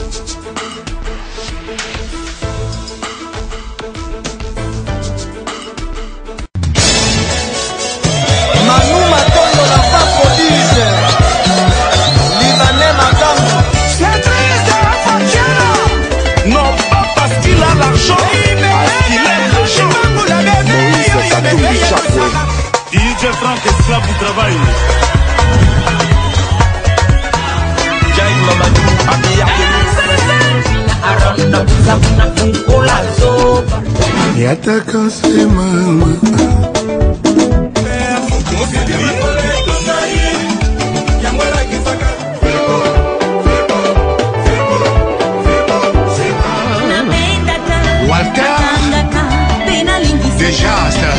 DJ Frank esclave du travail. Yataka sema Walter Désastre.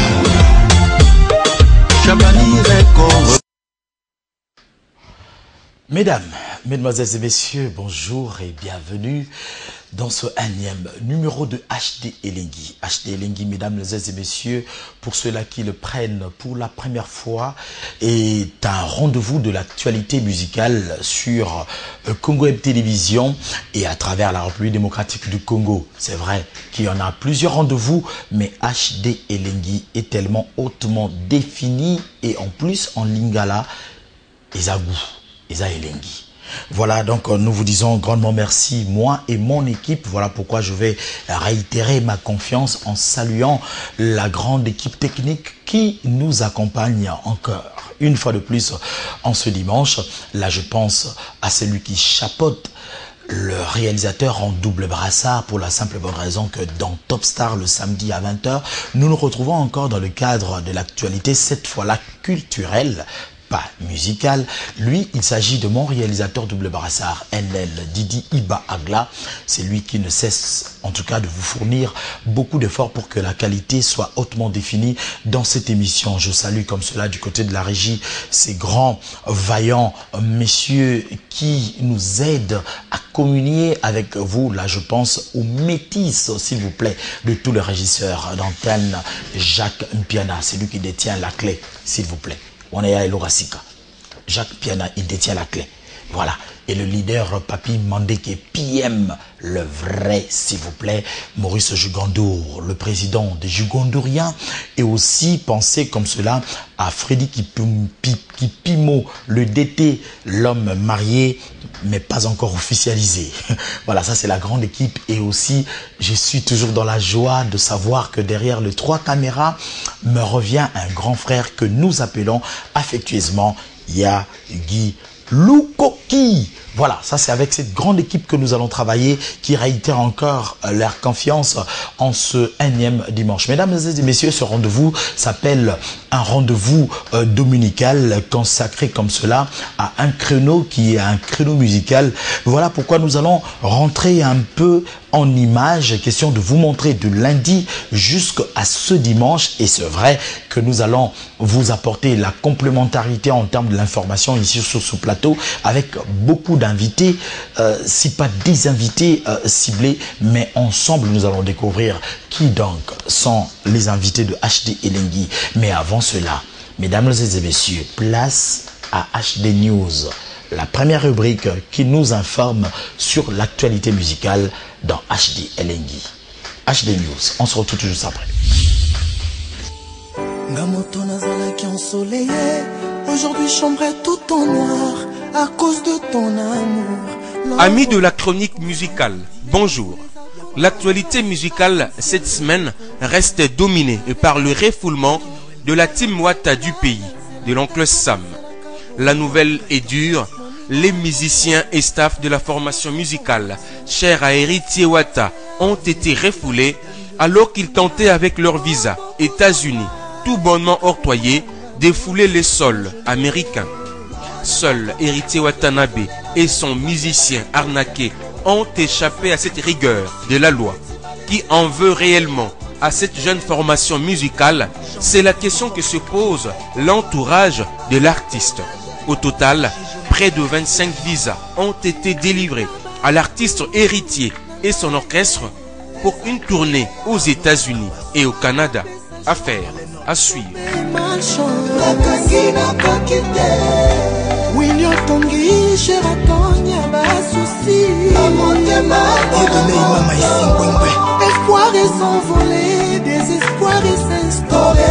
Mesdames, mesdemoiselles et messieurs, bonjour et bienvenue dans ce énième numéro de HD Elengi. HD Elengi, mesdames et messieurs, pour ceux-là qui le prennent pour la première fois, est un rendez-vous de l'actualité musicale sur Congo Web Télévision et à travers la République démocratique du Congo. C'est vrai qu'il y en a plusieurs rendez-vous, mais HD Elengi est tellement hautement défini et en plus en lingala, Ezagou. Eza Elengi. Voilà, donc nous vous disons grandement merci, moi et mon équipe. Voilà pourquoi je vais réitérer ma confiance en saluant la grande équipe technique qui nous accompagne encore une fois de plus en ce dimanche. Là, je pense à celui qui chapeaute le réalisateur en double brassard pour la simple bonne raison que dans Top Star le samedi à 20 h, nous nous retrouvons encore dans le cadre de l'actualité, cette fois-là culturelle, pas musical. Lui, il s'agit de mon réalisateur double brassard, NL Didi Iba Agla. C'est lui qui ne cesse, en tout cas, de vous fournir beaucoup d'efforts pour que la qualité soit hautement définie dans cette émission. Je salue comme cela du côté de la régie ces grands, vaillants messieurs qui nous aident à communier avec vous. Là, je pense aux métis, s'il vous plaît, de tous les régisseurs d'antenne. Jacques Mpiana, c'est lui qui détient la clé, s'il vous plaît. On est à Elorasika. Jacques Piana, il détient la clé. Voilà. Et le leader Papi Mandeke PM, le vrai, s'il vous plaît, Maurice Jugandour, le président des Jugandouriens. Et aussi, pensez comme cela à Freddy Kipimo, le DT, l'homme marié, mais pas encore officialisé. Voilà, ça c'est la grande équipe. Et aussi, je suis toujours dans la joie de savoir que derrière les 3 caméras me revient un grand frère que nous appelons affectueusement Yagi Lukoki. Voilà, ça c'est avec cette grande équipe que nous allons travailler, qui réitère encore leur confiance en ce énième dimanche. Mesdames et messieurs, ce rendez-vous s'appelle un rendez-vous dominical consacré comme cela à un créneau qui est un créneau musical. Voilà pourquoi nous allons rentrer un peu en image, question de vous montrer de lundi jusqu'à ce dimanche. Et c'est vrai que nous allons vous apporter la complémentarité en termes de l'information ici sur ce plateau avec beaucoup d'invités, si pas des invités ciblés, mais ensemble nous allons découvrir qui donc sont les invités de HD Elengi. Mais avant cela, mesdames et messieurs, place à HD News, la première rubrique qui nous informe sur l'actualité musicale dans HD Elengi. HD News, on se retrouve tout juste après. Aujourd'hui chambrais tout en noir à cause de ton amour. Amis de la chronique musicale, bonjour. L'actualité musicale cette semaine reste dominée par le refoulement de la team Wata du pays, de l'oncle Sam. La nouvelle est dure. Les musiciens et staff de la formation musicale, chers à Héritier Wata, ont été refoulés alors qu'ils tentaient avec leur visa États-Unis, tout bonnement octroyé, de fouler les sols américains. Seul Héritier Watanabe et son musicien arnaqué ont échappé à cette rigueur de la loi. Qui en veut réellement à cette jeune formation musicale? C'est la question que se pose l'entourage de l'artiste. Au total, près de 25 visas ont été délivrés à l'artiste Héritier et son orchestre pour une tournée aux États-Unis et au Canada. Affaire à suivre. Espoir et s'envoler, désespoir et s'instaurer.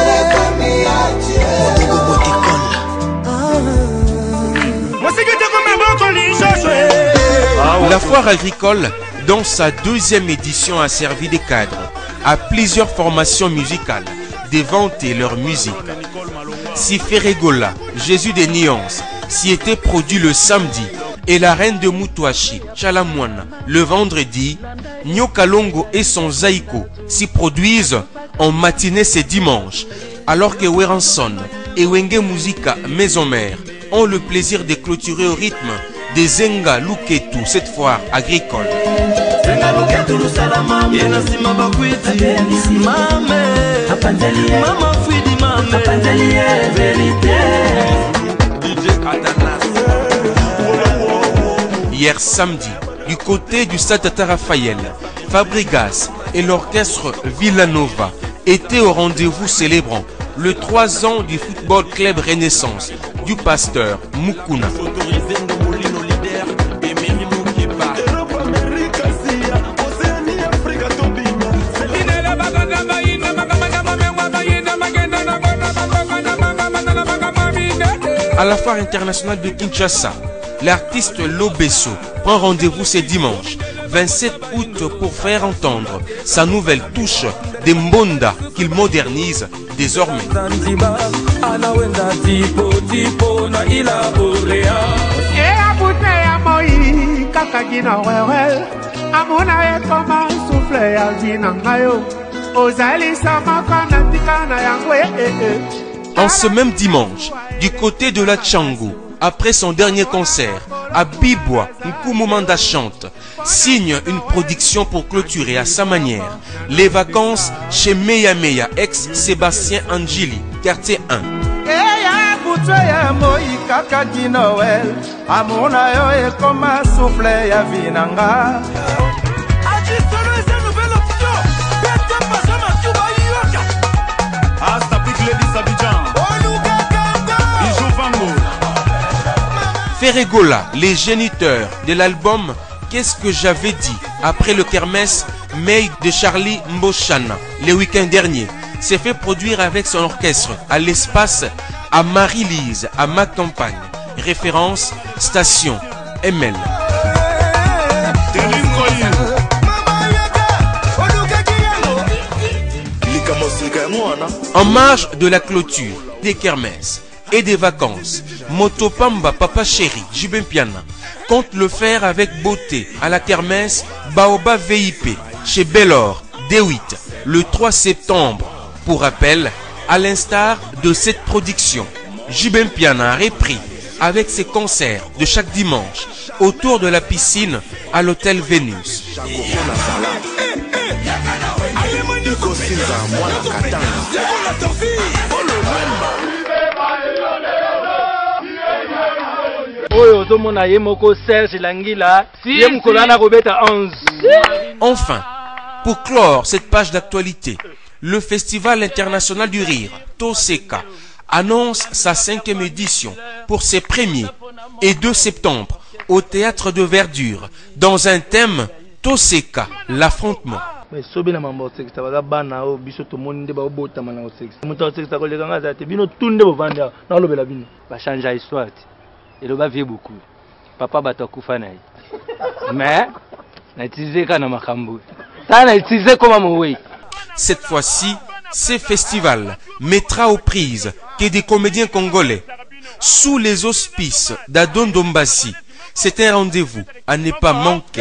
La foire agricole, dans sa deuxième édition, a servi de cadre à plusieurs formations musicales de vanter leur musique. Si Ferregola, Jésus des Nuances, s'y était produit le samedi et la reine de Mutuashi, Chalamouane, le vendredi, Nyokalongo et son Zaiko s'y produisent en matinée ce dimanche, alors que Weranson et Wenge Musica Maison Mère ont le plaisir de clôturer au rythme des Zenga Luketu, cette foire agricole. Hier samedi, du côté du Stade Tata Raphaël, Fabregas et l'orchestre Villanova étaient au rendez-vous célébrant le 3 ans du Football Club Renaissance du pasteur Mukuna. À la foire internationale de Kinshasa, l'artiste Lobesso prend rendez-vous ce dimanche 27 août pour faire entendre sa nouvelle touche des Mbonda qu'il modernise désormais. En ce même dimanche, du côté de la Tchangou, après son dernier concert, à Bibwa, Nkumumanda chante, signe une production pour clôturer à sa manière les vacances chez Meya Meya, ex-Sébastien Angili, quartier 1. Ferregola, les géniteurs de l'album Qu'est-ce que j'avais dit après le kermesse May de Charlie Mboshana le week-end dernier, s'est fait produire avec son orchestre à l'espace à Marie-Lise, à ma campagne. Référence station ML. En marge de la clôture des kermesses et des vacances, Motopamba Papa Chéri Jubempiana compte le faire avec beauté à la kermesse Baoba VIP chez Bellor D8 le 3 septembre. Pour rappel, à l'instar de cette production, Jubempiana a repris avec ses concerts de chaque dimanche autour de la piscine à l'hôtel Vénus. Enfin, pour clore cette page d'actualité, le Festival international du rire, Toseka, annonce sa 5e édition pour ses 1er et 2 septembre au Théâtre de Verdure, dans un thème Toseka, l'affrontement. Papa batakufa na mais naitizeka na makambo. Cette fois-ci, ce festival mettra aux prises que des comédiens congolais sous les auspices d'Adon Dombassi. C'est un rendez-vous à ne pas manquer.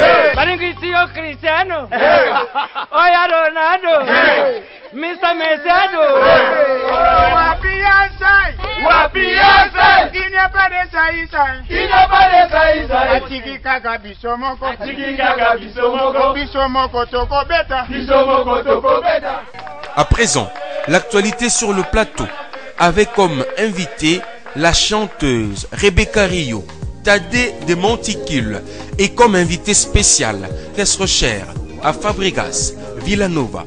À présent, l'actualité sur le plateau, avec comme invité la chanteuse Rebecca Rio, Tadé de Monticule, et comme invité spécial, Tesre Cher à Fabregas, Villanova.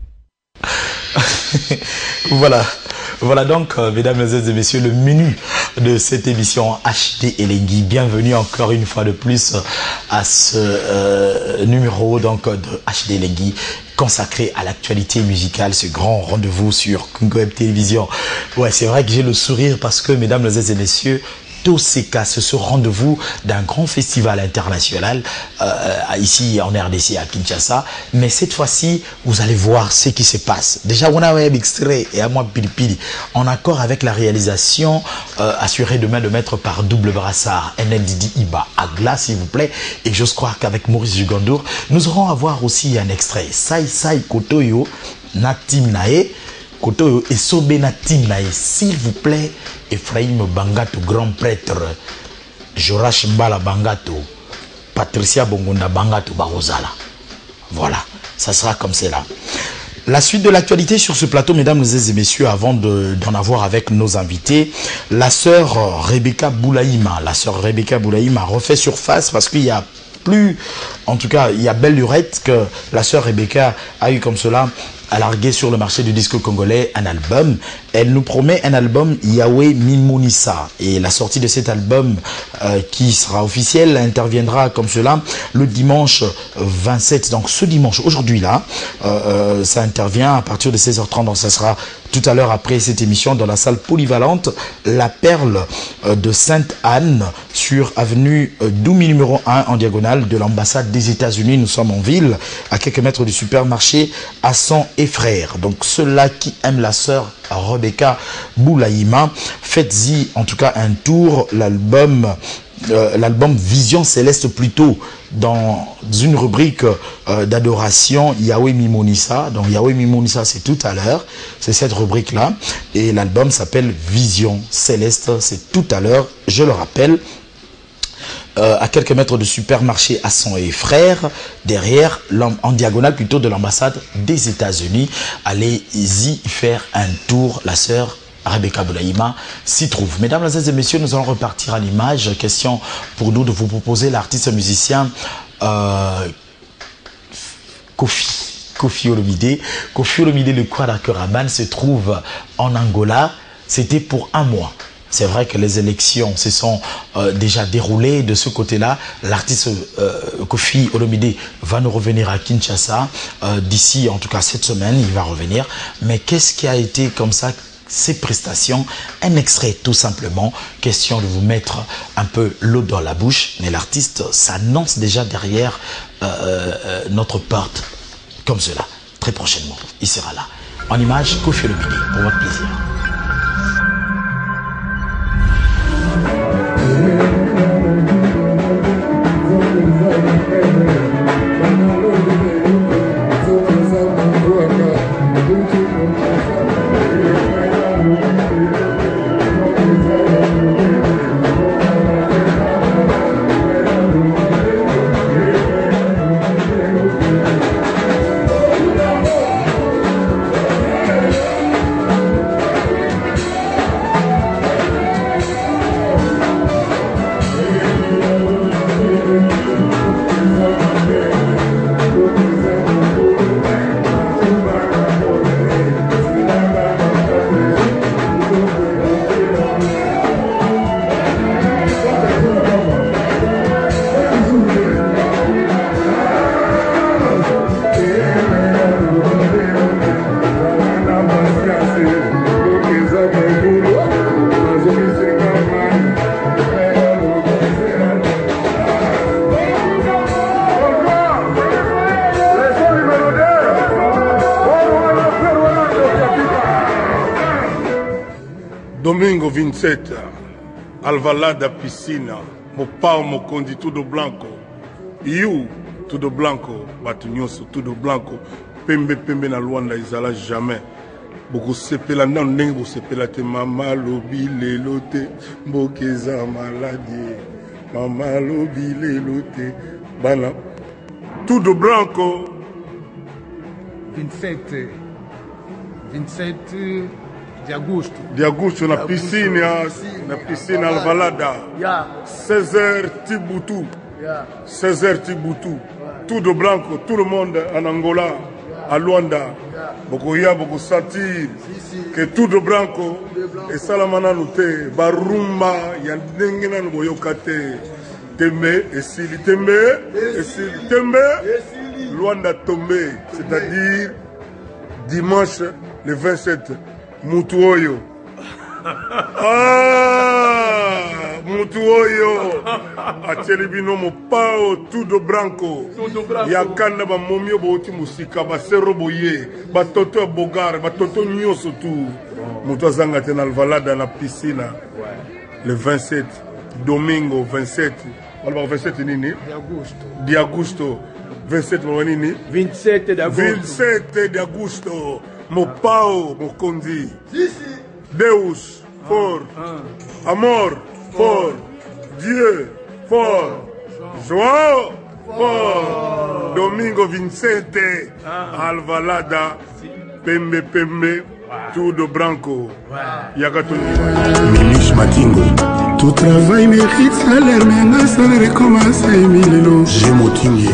Voilà donc, mesdames et messieurs, le menu de cette émission HD Elengi. Bienvenue encore une fois de plus à ce numéro donc de HD Elengi consacré à l'actualité musicale, ce grand rendez-vous sur Congo Web Télévision. Ouais, c'est vrai que j'ai le sourire parce que, mesdames et messieurs, tous ces cas, ce rendez-vous d'un grand festival international ici en RDC à Kinshasa. Mais cette fois-ci, vous allez voir ce qui se passe. Déjà, on a un extrait et à moi Pili en accord avec la réalisation assurée demain de mettre par Double Brassard, NLDD Iba Agla, s'il vous plaît. Et j'ose croire qu'avec Maurice Jugandour, nous aurons à voir aussi un extrait. Sai Sai Kotoyo Natim Nae. Kotoyo et Sobena Timnae, s'il vous plaît, Ephraim Bangato, grand prêtre, Jorash Mbala Bangato, Patricia Bongonda Bangato Barozala. Voilà, ça sera comme c'est là. La suite de l'actualité sur ce plateau, mesdames et messieurs, avant d'en avoir avec nos invités, la sœur Rebecca Boulaïma. La sœur Rebecca Boulaïma refait surface parce qu'il y a plus, en tout cas, il y a belle lurette que la sœur Rebecca a eu comme cela à larguer sur le marché du disque congolais un album. Elle nous promet un album Yahweh Mimonissa. Et la sortie de cet album qui sera officiel interviendra comme cela le dimanche 27. Donc ce dimanche, aujourd'hui là, ça intervient à partir de 16h30. Donc ça sera tout à l'heure après cette émission dans la salle polyvalente La Perle de Sainte-Anne sur avenue Doumi numéro 1 en diagonale de l'ambassade des États-Unis. Nous sommes en ville à quelques mètres du supermarché Hassan et Frères. Donc ceux-là qui aiment la sœur Rebecca Boulaïma, faites-y en tout cas un tour. L'album Vision Céleste plutôt dans une rubrique d'adoration Yahweh Mimonissa. Donc Yahweh Mimonissa c'est tout à l'heure, c'est cette rubrique là et l'album s'appelle Vision Céleste, c'est tout à l'heure, je le rappelle. À quelques mètres du supermarché Hassan et Frères, derrière, en diagonale plutôt de l'ambassade des États-Unis. Allez-y faire un tour, la sœur Rebecca Boulaïma s'y trouve. Mesdames et messieurs, nous allons repartir à l'image. Question pour nous de vous proposer l'artiste musicien Kofi Olomide. Kofi Olomide, le Kwarakuraban, se trouve en Angola. C'était pour un mois. C'est vrai que les élections se sont déjà déroulées de ce côté-là. L'artiste Kofi Olomide va nous revenir à Kinshasa d'ici, en tout cas cette semaine, il va revenir. Mais qu'est-ce qui a été comme ça, ces prestations? Un extrait tout simplement, question de vous mettre un peu l'eau dans la bouche. Mais l'artiste s'annonce déjà derrière notre porte, comme cela, très prochainement. Il sera là. En image, Kofi Olomide, pour votre plaisir. Domingo 27, Alvalada Piscina, Mopao Mokondi Tudo Blanco, You Tudo Blanco, Batunyoso Tudo Blanco, Pembe Pembe na Luanda Izala jamais. Beaucoup sepela nan ndenge bo sepela te mama lobi lelote, mbokeza maladie, mama lobi lelote, bana Tudo Blanco. 27 de agosto na piscina Alvalada. 16h Tibutu. 16h Tibutu. Tudo Blanco, tout le monde en Angola. à Luanda bokoya boko satir que tout de blanco et salamana noté barumba ya ndenge nanu boyoka te tembe esili Luanda tombé, c'est-à-dire dimanche le 27 Mutuoyo. Mutuoyo Atelibino mo pao tout de branco yakanda ba momio boti musika ba seroboye ba toto bogar ba toto nyoso tout mutu azanga te na Alvalada na piscine le 27 domingo 27 wala 27 nini di agosto 27 nini 27 d'agosto 27 d'agosto mo pao mo kondi Deus fort amor fort Dieu fort João fort domingo 27 Alvalada pembe tout de branco Yakatoni Milish Matingo. Tout travail mérite salaire, mais un salaire commence à Emilio. J'ai motivé.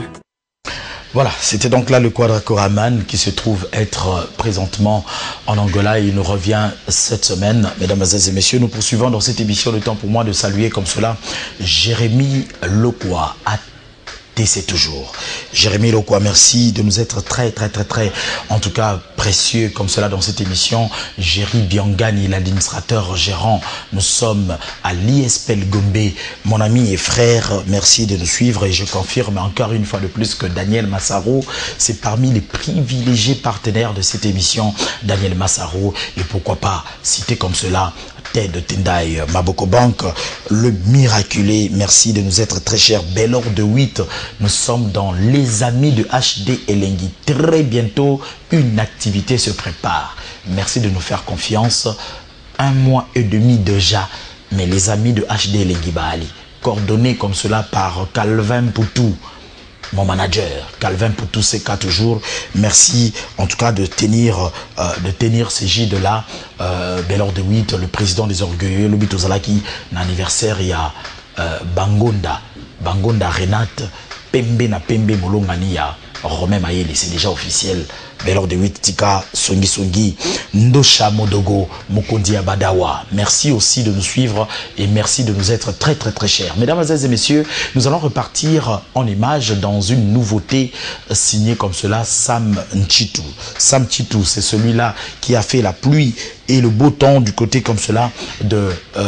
Voilà, c'était donc là le Quadracoraman qui se trouve être présentement en Angola et il nous revient cette semaine. Mesdames et messieurs, nous poursuivons dans cette émission. Le temps pour moi de saluer comme cela Jérémy Lokwa. C'est toujours. Jérémy Lokwa, merci de nous être très, en tout cas, précieux comme cela dans cette émission. Jerry Biangani, l'administrateur gérant. Nous sommes à l'ISPL Gombe. Mon ami et frère, merci de nous suivre et je confirme encore une fois de plus que Daniel Massaro, c'est parmi les privilégiés partenaires de cette émission. Daniel Massaro, et pourquoi pas citer comme cela de Tendai Maboko Bank, le miraculé, merci de nous être très chers. Belle heure de 8, nous sommes dans les amis de HD Elengi. Très bientôt, une activité se prépare. Merci de nous faire confiance. 1 mois et demi déjà, mais les amis de HD Elengi Bali, coordonnés comme cela par Calvin Poutou, mon manager, Calvin Poutou, c'est 4 jours. Merci en tout cas de tenir ces gîtes-là. Belle heure de 8, le président des orgueilleux, Lobito Zalaki, l'anniversaire, il y a Bangonda Renate, Pembe na Pembe Molongania, Romain Mayele, c'est déjà officiel. Belle heure de 8, Tika, Songi, Ndosha Modogo, Mokondi Abadawa. Merci aussi de nous suivre et merci de nous être très chers. Mesdames et messieurs, nous allons repartir en images dans une nouveauté signée comme cela, Sam Nchitu. Sam Nchitu, c'est celui-là qui a fait la pluie et le beau temps du côté comme cela de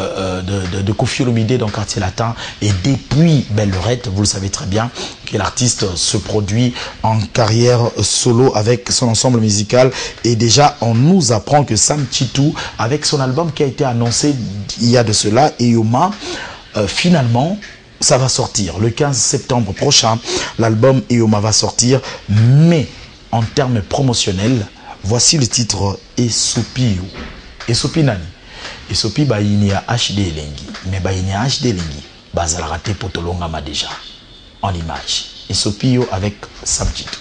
Koffi Olomide dans le quartier latin. Et depuis Belle Lurette, vous le savez très bien, que l'artiste se produit en carrière solo avec son ensemble musical. Et déjà, on nous apprend que Sam Nchitu, avec son album qui a été annoncé il y a de cela, Eyoma, finalement, ça va sortir. Le 15 septembre prochain, l'album Eyoma va sortir. Mais en termes promotionnels, voici le titre Esopi. Esopi nani? Esopi baini ya HD Elengi. Mais baini ya HD Elengi, bazala raté potolonga ma déjà. En image. Esopi avec Sam Nchitu.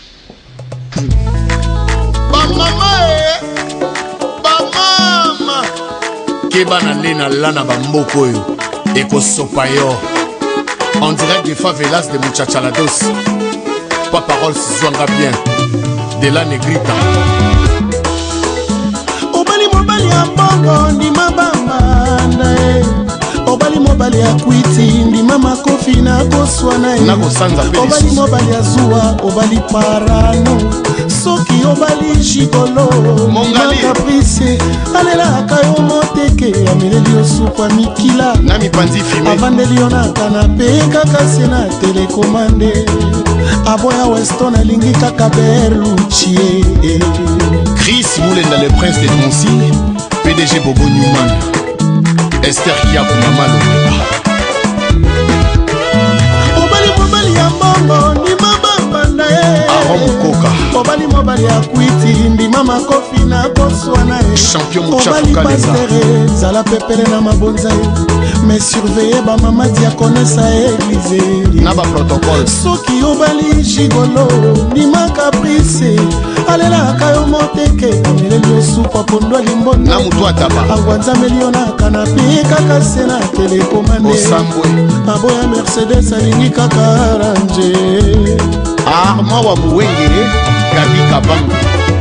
Bamama Kebana lena lana bamboko yo Eko sopayo en direct des favelas de Muchachalados. Pas parole si zwanga bien de la negrita. Obali mobali ya bongo ndi mabamba Obali mobali ya kwiti ndi mama kofi na koswana Obali mobali ya zuwa, obali parano Soki obali jigolo, mongali caprice Alela akayo moteke, ameleli osupa mikila Nami panzi fime Avandeli ona kanape, kakase na telekomande Aboya Weston alingi kaka Berluchie Chris Moulenda, le prince de Monsi, PDG Bobo Newman Esther Kiakou Mamalo Obali mobali ya bongo ndi mabamba ndae Aron Mukoka Obali mobali ya kwiti ndi mama kofi na koswana Champion Muchafu Obali Kalenga pastere zala pepele na mabonza mais surveiller ba mama diaconesse à église na ba protocole soki obali gigolo ndima caprice alelaka yo moteke ameleli osupa pondo limbonde na mutu ataba agwanzameli yo na kanapi kaka se na telekomande osambwe aboya mercedes alingi kaka range arma wa muwenge gabi kabanga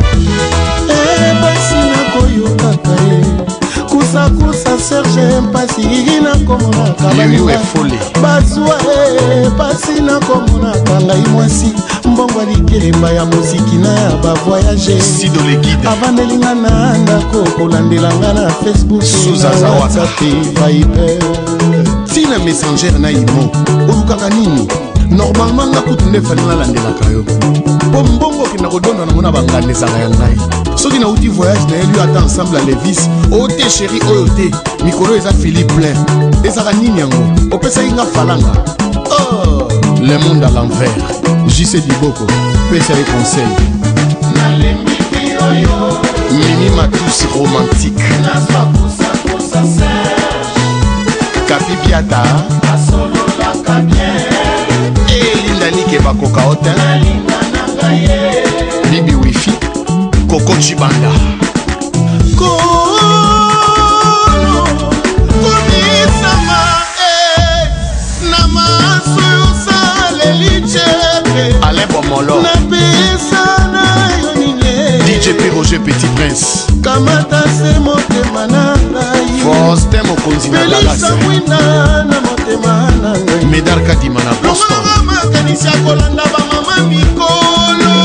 pasi nakoyokaka ye kusakusa serge mpasi na komonaka bazwa pasi na komonaka ngai mwasi mbongo alikelemba ya moziki na ya bavoyage avandelinga na ndako kolandelanga na facebook na whatsapp viber tina messenger na imo olukaka nini normalement nga kutu nde fali nalandelaka yo po mbongo okenda kodonda nango na banganda ezala ya ngai soki nauti voyage na ye lui ata ensemble a levis oyo te chéri oyo te mikolo eza fili plein ezaka nini yango opesaki nga falanga le monde à l'envers jc diboko pesa ye conseil mimi matusi romantique kapi biata elinda like bakoka ote bibi wifi koko chibanda komisama na maso yosaleli cheke alebomolo napesa na yo nine dj piroge petit prince kamata se motema na ngai foste mokonzi na dalasamwina na motema na ngai medar kadima na boston makanisi akolanda bamama mikolo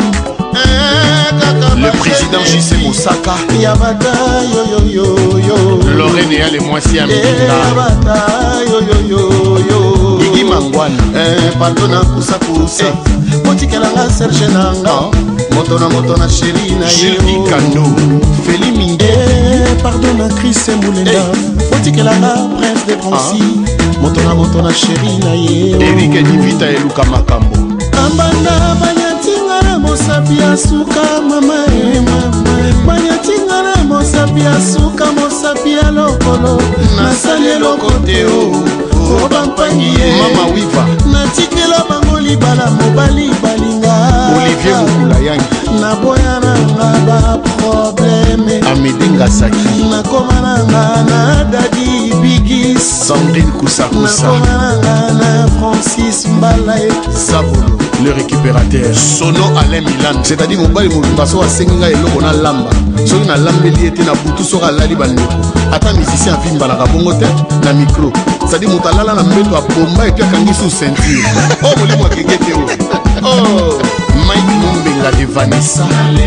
le président JC Moussaka Yabata yo yo yo yo Lorraine et les moisies à Yabata yo yo yo yo Iggy Mangwan pardonna kusa kusa Motikelanga Serge Nanga Motona chéri na Gilles Kando Feli Minde pardonna Chris Moulenda Motikelanga Prince de Drancy Motona chéri na ye Eric Divita et Luka Makambo Ambanda banyatinga na mosapi asuka mama banyatinga na mosapi asuka mosapi ya lokolo nasali eloko te o bampangi ye mama wiva natikela bango libala mobali balinga Olivier Mukula yangi naboya nanga baprobleme Amedinga Saki nakoma nanga na dadi bigis Sandrine Kusakusa nakoma nanga na Francis Mbalae Sabolo le récupérateur Sono Alain Milan c'est-à-dire mobali mobimba so asengi ngai eloko na lamba soki na lambeli ete na butu soki alali bandeko ata musicien afimbalaka bongo te na micro c'est-à-dire moto alala na mbeto abomba epi akangi sous ceinture o molimo akenge te o Mike Mombenga de Vanessa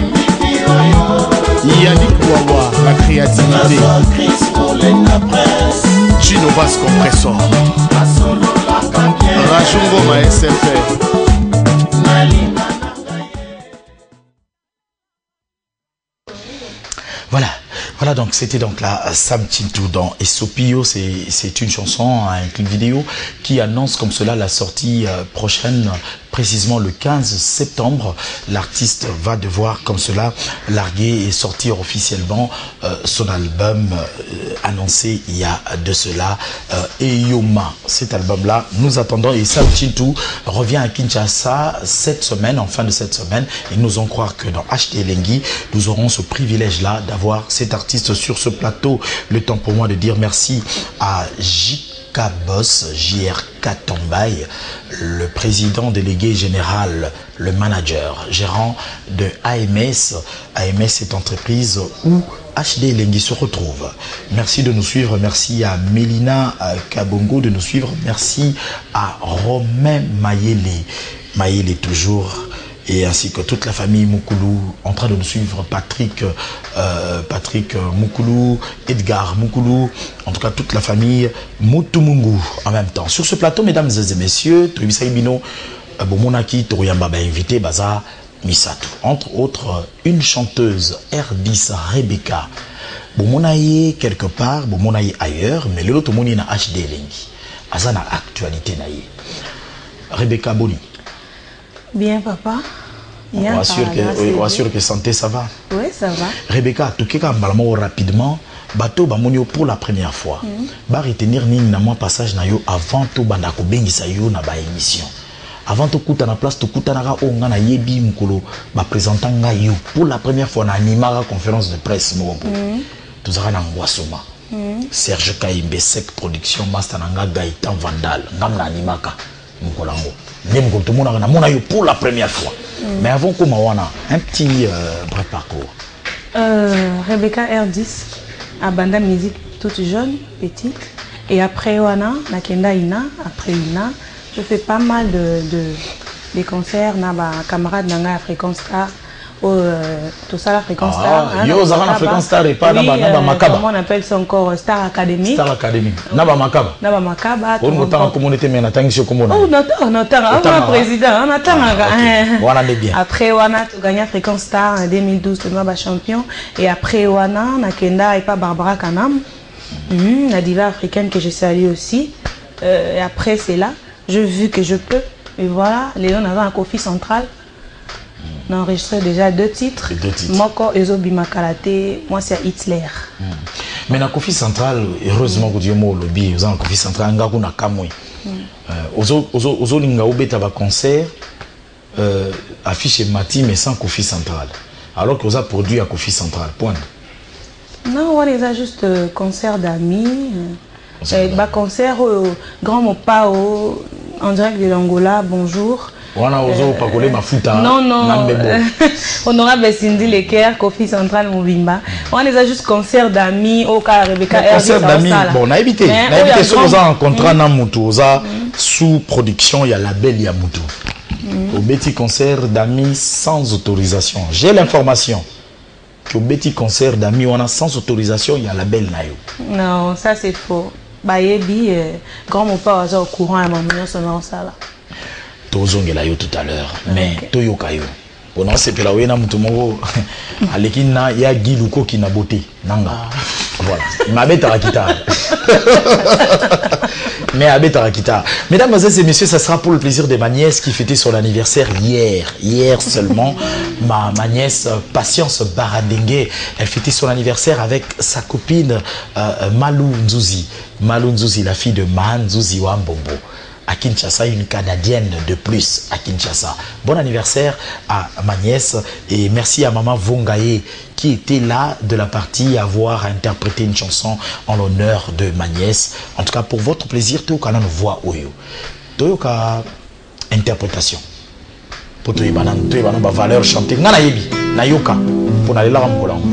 Yannick Wawa la créativité Gino Bass Compressor Rajungo ma SFR Voilà donc c'était donc la Sam Chintou dans Esopio, c'est une chanson, un clip vidéo qui annonce comme cela la sortie prochaine, précisément le 15 septembre. L'artiste va devoir comme cela larguer et sortir officiellement son album annoncé il y a de cela, Eyoma. Cet album-là, nous attendons et Sam Chintou revient à Kinshasa cette semaine, en fin de cette semaine, et nous allons croire que dans HD Elengi, nous aurons ce privilège-là d'avoir cet artiste sur ce plateau. Le temps pour moi de dire merci à JK Boss, JRK Tombay, le président délégué général, le manager, gérant de AMS. AMS, cette entreprise où HD Elengi se retrouve. Merci de nous suivre. Merci à Mélina Kabongo de nous suivre. Merci à Romain Mayele. Mayele toujours. Et ainsi que toute la famille Moukoulou en train de nous suivre, Patrick Moukoulou, Edgar Moukoulou, en tout cas toute la famille Moutumungu en même temps. Sur ce plateau, mesdames et messieurs, Bino, Bomonaki, Toruyamba invité, Baza Misatou. Entre autres, une chanteuse, R10 Rebecca. Bomonaye quelque part, Bomonaye ailleurs, mais l'autre moni na HD Elengi. Baza na actualité naye. Rebecca Boni. Bien, papa. On assure que santé, ça va. Oui, ça va. Rebecca, tu as rapidement, bato bamonio pour la première fois ba retenir nini na moi passage na yo avant to banda ko bengisa yo na ba émission avant to kuta na place to kuta na o nga na yebi mukolo ba présentant nga yo pour la première fois na animara conférence de presse mo tout ça na ngwasoma Serge Kaimbe Sec production master nanga Gaëtan Vandal ngam na animaka mukolango nem ko to mona na mona yo pour la première fois mais avant comment wana un petit bref parcours Rebecca R10 à Banda Musique toute jeune, petite. Et après Wana, Nakenda Ina, après Ina, je fais pas mal de concerts. Naba camarade Nanga Fréquence Star, tout ça la Fréquence Star. Yo Zara Fréquence Star et pas Naba Makaba. Comment on appelle ça encore Star Academy. Star Academy. Naba Makaba. Naba Makaba. On entend en communauté mais on attend ici comme on a. Oh on attend. On président, on attend. Wana est bien. Après Wana, tu gagnes Fréquence Star en 2012, tu es champion. Et après Wana, Nakenda et pas Barbara Kanam. La diva africaine que je salue aussi. Et après c'est là, je vu que je peux. Et voilà, Léon avait un Kofi Central. On a enregistré déjà 2 titres. Moko Ezobi Makalate, moi c'est Hitler. Mais dans Kofi Central, heureusement que Dieu m'a lobby, vous avez Kofi Central, ngaku na kamwe. Ozo linga ubeta ba concert, affiche Mati mais sans Kofi Central. Alors que vous avez produit à Kofi Central. Point. Non, on les a juste concert d'amis, concert au Grand Mopao, en direct de l'Angola, bonjour. On a osé pas coller ma fouta. Non. Honorable Cindy Leker, Kofi Central Mobimba. On les a juste concert d'amis au cas Rebecca R10. Concert d'amis, bon, on a évité. On a évité ce qu'on a rencontré dans Moutou. Sous production, il y a label, il y a Moutou. Au petit concert d'amis sans autorisation. J'ai l'information. Au petit concert d'amis, on a sans autorisation, il y a la belle Nayo. Non, ça c'est faux. Bayebi, grand mon père au courant à mon million sonore ça là. Tozonge la yo tout à l'heure, mais toyoka yo. On a c'est que la wena mutumo alekina ya giluko qui na beauté nanga. Voilà, il m'a bête à la guitare. Mais à bête à la guitare. Mesdames et messieurs, ça sera pour le plaisir de ma nièce qui fêtait son anniversaire hier seulement. Ma nièce Patience Baradengue, elle fêtait son anniversaire avec sa copine Malou Nzouzi. Malou Nzouzi, la fille de Man Nzouzi Wambombo. À Kinshasa, une Canadienne de plus à Kinshasa. Bon anniversaire à ma nièce et merci à maman Vongaye qui était là de la partie à avoir interprété une chanson en l'honneur de ma nièce. En tout cas, pour votre plaisir, tout le monde voit Oyo. Toyoka interprétation. Pour tout le monde, valeur chantée. Ngana yebi, na yoka, pour aller là en Colang.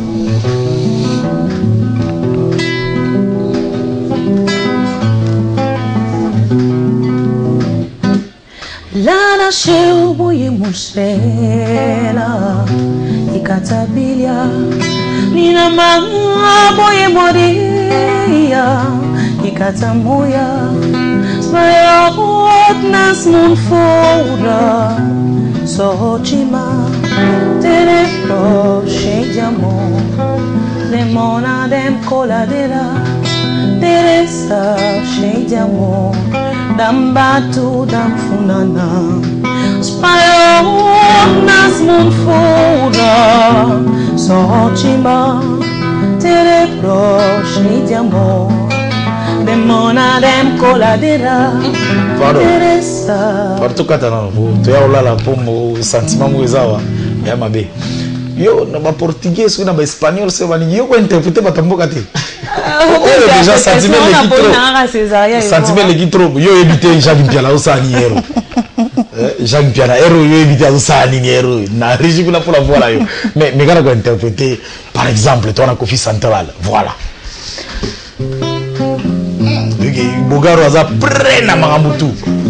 Lana sheu boye musela ikatabilia nina manga boye moria ikatamoya spayot nas mun fora sochima tere proche de amor lemona dem coladera Teresa cheia de amor dam batu dam funana spaiot nas mun fora sochima tere proche de amor lemona dem coladera Teresa partout katana tu ya olala pomo sentiment mwezawa ya mabe yo na ba portugais ou na ba espagnol c'est bani yo ko interpréter batamboka te déjà sentiment le gitro yo éviter Jacques Mpiala osani hero Jacques Mpiala hero yo éviter osani hero na rigicule pour la voir yo mais kana ko interpréter par exemple toi na Kofi Central voilà Bogaro aza prena mangamutu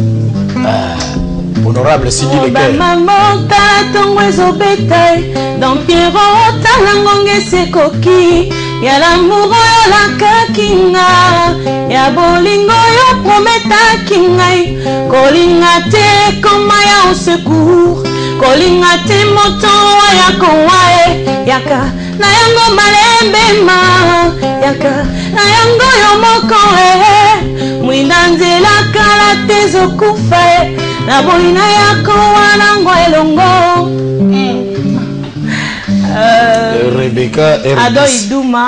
honorable Sidi Leker maman tatongo ezobetai dans Pierrot talangonge sekoki ya l'amour yo lakaki nga ya bolingo yo prometaki ngai kolinga te koma ya au secours kolinga te moto ya kowae yaka na yango malembema yaka na yango yo moko mwinda nzela kala te zokufa na boina yako wanango elongo Rebecca R10. Ado Iduma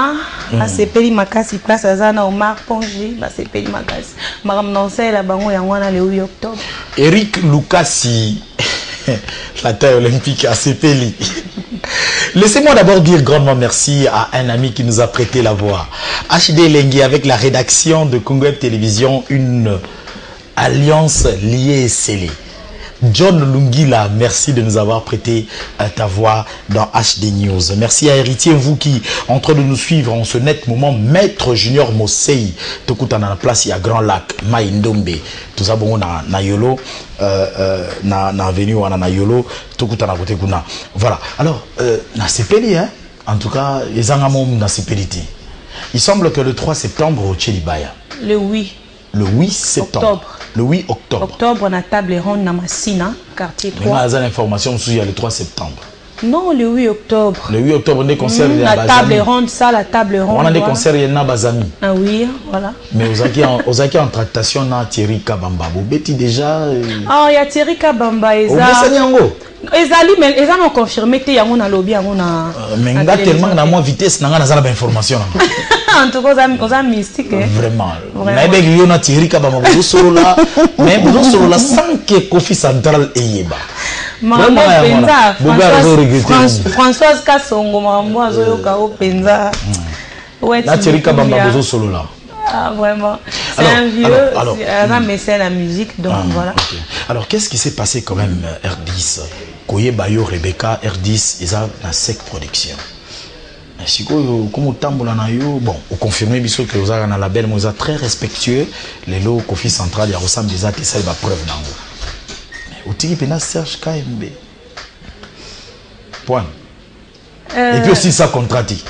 basepeli makasi place azana Omar Pongi basepeli makasi maram nonsela la bango yango na le 8 octobre. Eric Lukasi la taille olympique à Sepeli. Laissez-moi d'abord dire grandement merci à un ami qui nous a prêté la voix. HD Elengi avec la rédaction de Congo Web Télévision, une alliance liée et scellée. John Lungila, merci de nous avoir prêté ta voix dans HD News. Merci à Héritier, vous qui, en train de nous suivre en ce net moment, Maître Junior Mosei, Tokuta na place, il y a Grand Lac, Maïndombe, tout ça bon na Yolo, na avenue ou na Yolo, Tokuta na côté kuna. Voilà. Alors, na Sepeli, hein, en tout cas, les angamom na Sepeliti. Il semble que le 3 septembre au Tchelibaya. Le 8. Le 8 septembre. Octobre. Le 8 octobre. Octobre, on a table ronde dans Massina, quartier 3. Mais on a l'information il y a le 3 septembre. Non, le 8 octobre. Le 8 octobre, on a des concerts. La table ronde, ça, la table ronde. On a des concerts, il y a Bazami. Ah oui, voilà. Mais aux acquis en tractation, on a Thierry Kabamba. Vous bêtez déjà. Ah, il y a Thierry Kabamba. Au Bossanyango. Ezali, mais ils ont confirmé que yango na lobby yango na. Mais nga tellement na moins vitesse na nga na zala information. En tout cas, on a mystique. Vraiment. Mais avec lui on a Thierry Kabamba bozo solo là, mais bozo solo là sans que Kofi Central eyeba. Maman Penza, Françoise Kassongo, maman Azoyoka o Penza. Ouais. Na Thierry Kabamba bozo solo là. Ah, vraiment. C'est un vieux, un mécène la musique, donc voilà. Okay. Alors, qu'est-ce qui s'est passé quand même, R10 Koye Bayo, Rebecca, R10, ils ont la SEC Production. Si vous bon, vous confirmez que vous avez un label, vous êtes très respectueux. Les lots Kofi Central, il y a aussi des actes et ça, il va preuve dans vous. Mais vous dites que Serge KMB. Point. Et puis aussi ça contradit.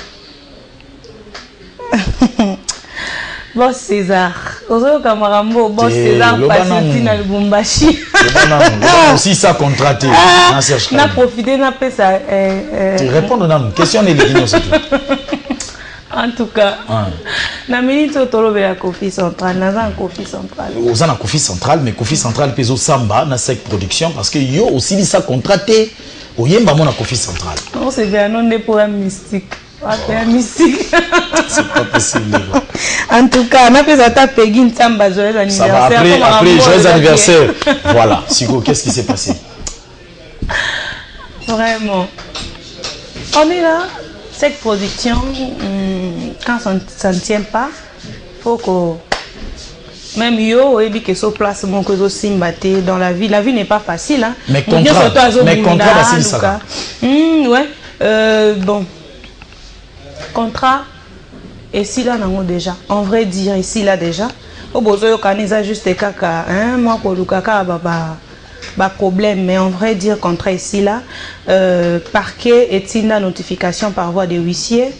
Boss César, Ozo Kamarambo, Boss César, Pasiti na Lubumbashi. Aussi ça contraté. Na profité na pesa. Tu réponds à une question et les En tout cas, na minute autorobe ya Kofi Central, na za Kofi Central. Oza na Kofi Central, mais Kofi Central peso samba na SEC Production parce que yo aussi dit ça contraté. Oyemba mon na Kofi Central. Non, c'est bien non des poèmes mystiques. Mystique. C'est pas possible. En tout cas, on a fait ça Peggy Nsamba, joyeux anniversaire. Ça va après joyeux anniversaire. Voilà, Sigo, qu'est-ce qui s'est passé? Vraiment. On est là, cette production, quand ça ne tient pas, il faut que même yo, et bien que ce place, mon que simbaté dans la vie n'est pas facile. Hein. Mais contrat, c'est ça. Ouais. Bon. Contrat et si là non déjà en vrai dire ici là déjà au besoin organiser juste caca hein moi pour le caca bah problème mais en vrai dire contrat ici là parquet et la notification par voie de huissier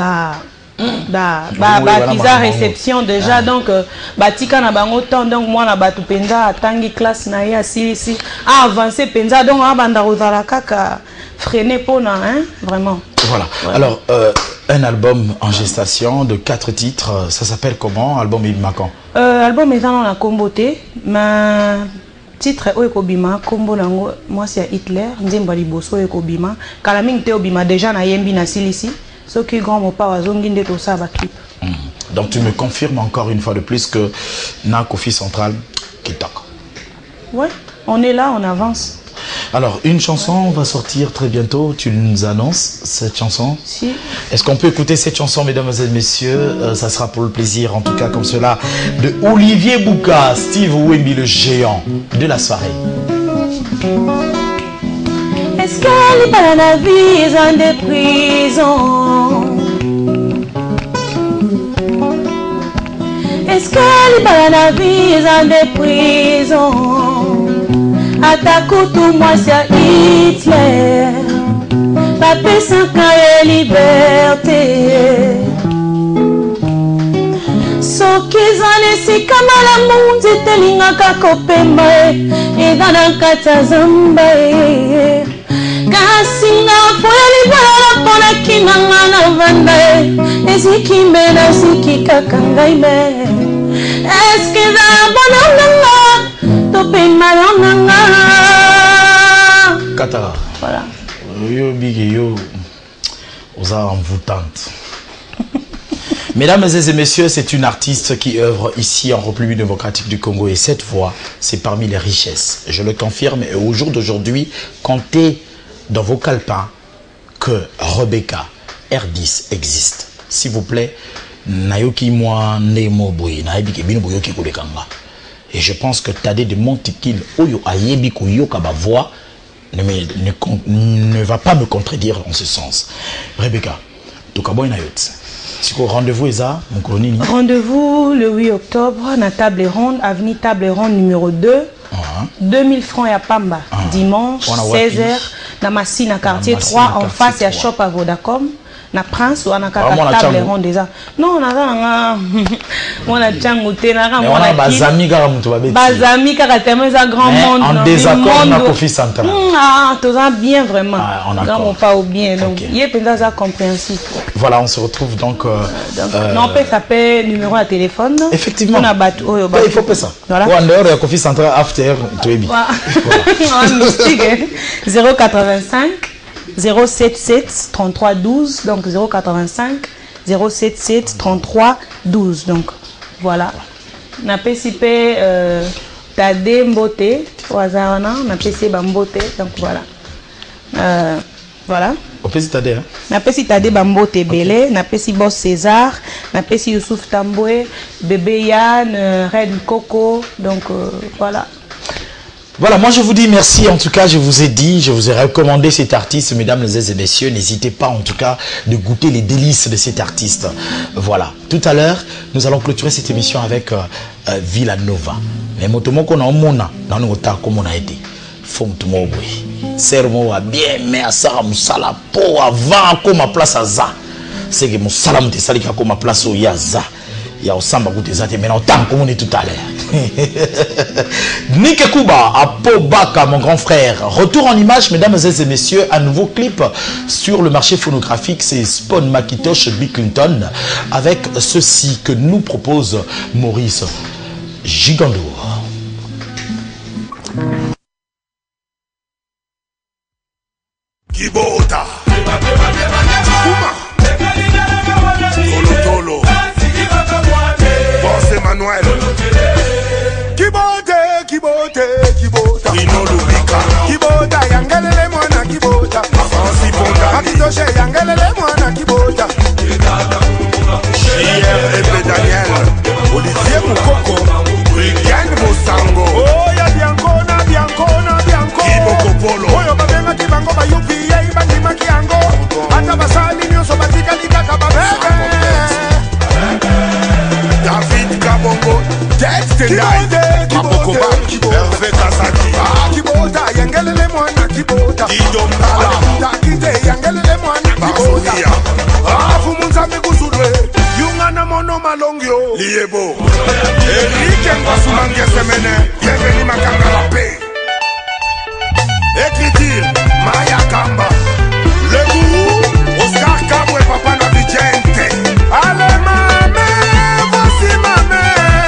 visa réception déjà donc tika na bango temps donc moi na batu penza tangi classe na ya ici avancer penza donc abanda rozala kaka freiner pour na hein vraiment. Voilà. Alors un album en gestation de 4 titres, ça s'appelle comment? Album Ibmakan. Album est dans la comboté, mais titre Oekobima, combo nango, moi c'est Hitler, Nzemba Liboso Oekobima, Kalaming Teobima déjà na yembi na silisi, ce qui grand mon pas wazonginde tout ça va clip. Donc tu me confirmes encore une fois de plus que na Kofi Central qui toque. Ouais, on est là, on avance. Alors, une chanson va sortir très bientôt. Tu nous annonces cette chanson? Si. Est-ce qu'on peut écouter cette chanson, mesdames et messieurs? Ça sera pour le plaisir, en tout cas, comme cela, de Olivier Bouka, Steve Wemby, le géant de la soirée. Est-ce que les palanavis ont des prisons? Est-ce que les palanavis ont des prisons? Atakutu moi c'est Hitler, pape sans cahier liberté. Soki zalesi kama la munzi telinga kakopema e dana kata zamba e kasinga foyeli bala pona kinanga na vanda e zikimbe na ziki kakangai me eske za bonanga Katara. Voilà. Yo big yo, osa envoûtante. Mesdames et messieurs, c'est une artiste qui œuvre ici en République démocratique du Congo et cette voix, c'est parmi les richesses. Je le confirme et au jour d'aujourd'hui, comptez dans vos calepins que Rebecca R10 existe. S'il vous plaît, nayoki moi nemo boy naibiki bino boyoki kolekanga. Et je pense que Tadé de Montikil oyo ayebi ko yoka ba voix ne va pas me contredire en ce sens. Rebecca, toka boy na yot. Rendez-vous Eza, mon colonel. Rendez-vous le 8 octobre, na Table Ronde, avenue Table Ronde numéro 2. 2000 francs à Pamba, dimanche, 16h, dans Massina, quartier 3, en face, il y a Shop à Vodacom. Na Prince ou na Table Ronde déjà. Non, on a Tchangouté, on a Bazami Karamuto. Bazami Karamuto, c'est un grand monde. En désaccord, on a Kofi Santana. Ah, tout ça bien vraiment. On a pas au bien. Donc, il est peut-être compréhensif. Voilà, on se retrouve donc. Non, on peut taper numéro à téléphone. Effectivement. On a battu. Il faut pas ça. Voilà. Ou en dehors, il y a Kofi Santana after. Mystique. 085. 077 33 12, donc 085 077 33 12, donc voilà. Na PCP Tadé Mbote au hasard na PCP Bambote, donc voilà. Voilà. Au PCP Tadé hein. Na PCP Tadé Bambote Belé, na PCP Boss César, na PCP Youssouf Tamboué, Bébé Yann, Red Coco, donc voilà. Voilà, moi je vous dis merci, en tout cas je vous ai dit, je vous ai recommandé cet artiste, mesdames et messieurs, n'hésitez pas en tout cas de goûter les délices de cet artiste. Voilà, tout à l'heure, nous allons clôturer cette émission avec Villanova. Mais motomoko na omona, na ngota comme on a été. Fom tumobo. Sermo a bien mais à ça musala po avant comme ma place à za. C'est que musala mte salika comme ma place au yaza. Ya osamba goûter ça mais non tant comme on est tout à l'heure. Nike Kuba à Pobaka, mon grand frère. Retour en image, mesdames et messieurs, un nouveau clip sur le marché phonographique, c'est Spawn Makitosh Bill Clinton, avec ceci que nous propose Maurice Gigandour. Kibota Tolo Boss Emmanuel Kibota Ino Lubika Kibota yangelele mwana Kibota Francis Ponda Makitoshe yangelele mwana Kibota JR Ebe Daniel Olivier Mukoko Weekend Mosango Oh ya Bianco Kiboko Polo Oyo babenga kibango ba UPA bandima kiango Ata basali nyonso batika likaka babebe David Kabongo Tendai Kaboko Bak Hervé Kazaki Kibota yangelele mwana Kibota Dido Mbala Takite yangelele mwana Kibota Afu munzame kuzulwe Yungana mono malongyo Liebo Erike Ngwasumange Semene Bienvenue Makanga la paix Écriture Maya Kamba Le gourou Oscar Kabwe Papa Nabidjente Allez mamé Voici mamé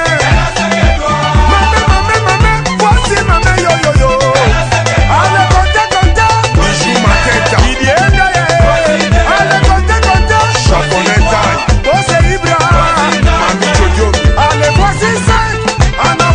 Mamé Voici mamé yo yo yo Allez konta Bijou ma tête Idienda Allez konta Chaponeta Ose Ibra Mami Jojo Allez voici 5 Ana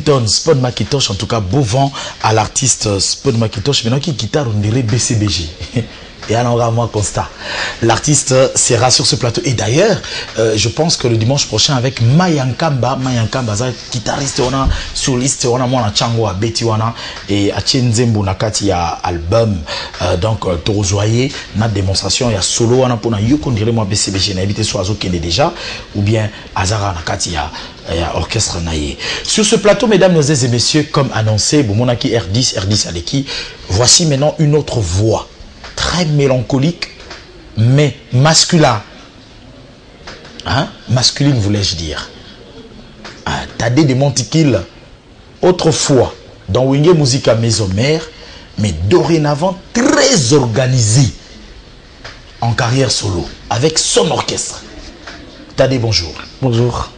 Spud Macintosh, en tout cas, beau vent à l'artiste Spud Macintosh. Maintenant, qui guitare, on dirait BCBG. Et alors, moi, constat. L'artiste sera sur ce plateau. Et d'ailleurs, je pense que le dimanche prochain, avec Mayankamba, guitariste, on a soliste, on a moi, Chango, Betty, et Achenzembo Nakati, a album, donc, Toro Joyer, na démonstration, il y a solo, on a pour on dirait moi, BCBG, n'a évité soit qui est déjà, ou bien Azara Nakati, il y a orchestre naïe. Sur ce plateau, mesdames et messieurs, comme annoncé, Bomonaki R10 Aleki, voici maintenant une autre voix. Très mélancolique, mais masculin. Hein? Masculine, voulais-je dire. Tadé de Montikil, autrefois, dans Wingé Musica Maison Mère, mais dorénavant très organisé en carrière solo, avec son orchestre. Tadé, bonjour. Bonjour.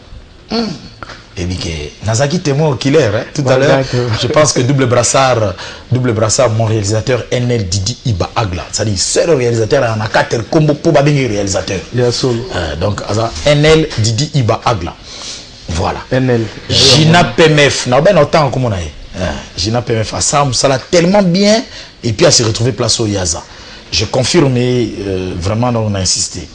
Et bien, Nazaki témoin au killer, hein? Tout à l'heure, je pense que Double Brassard, mon réalisateur, NL Didi Iba Agla, c'est-à-dire seul réalisateur, il y en a 4 combos pour baber réalisateur. Il y a solo. Donc, NL Didi Iba Agla. Voilà. NL. Gina PMF, n'a pas autant comme on a. Gina PMF, ça l'a tellement bien, et puis elle s'est retrouvée place au Yaza. Je confirme, vraiment, on a insisté.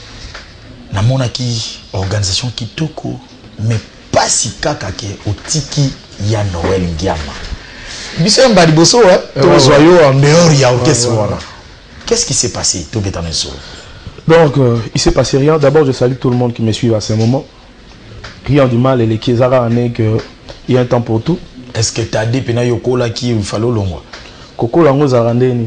Na monaki, organisation qui toko, mais pas si kakake au tiki ya Noël Ngiama. Biso mbadi boso joyeux en dehors ya orchestre. Qu'est-ce qui s'est passé tout bétaneso? Donc il s'est passé rien. D'abord je salue tout le monde qui me suit à ce moment. Rien du mal et les Kizara année que il y a un temps pour tout. Est-ce que tu as des pena yoko là qui il fallait longo? Koko lango zarandeni.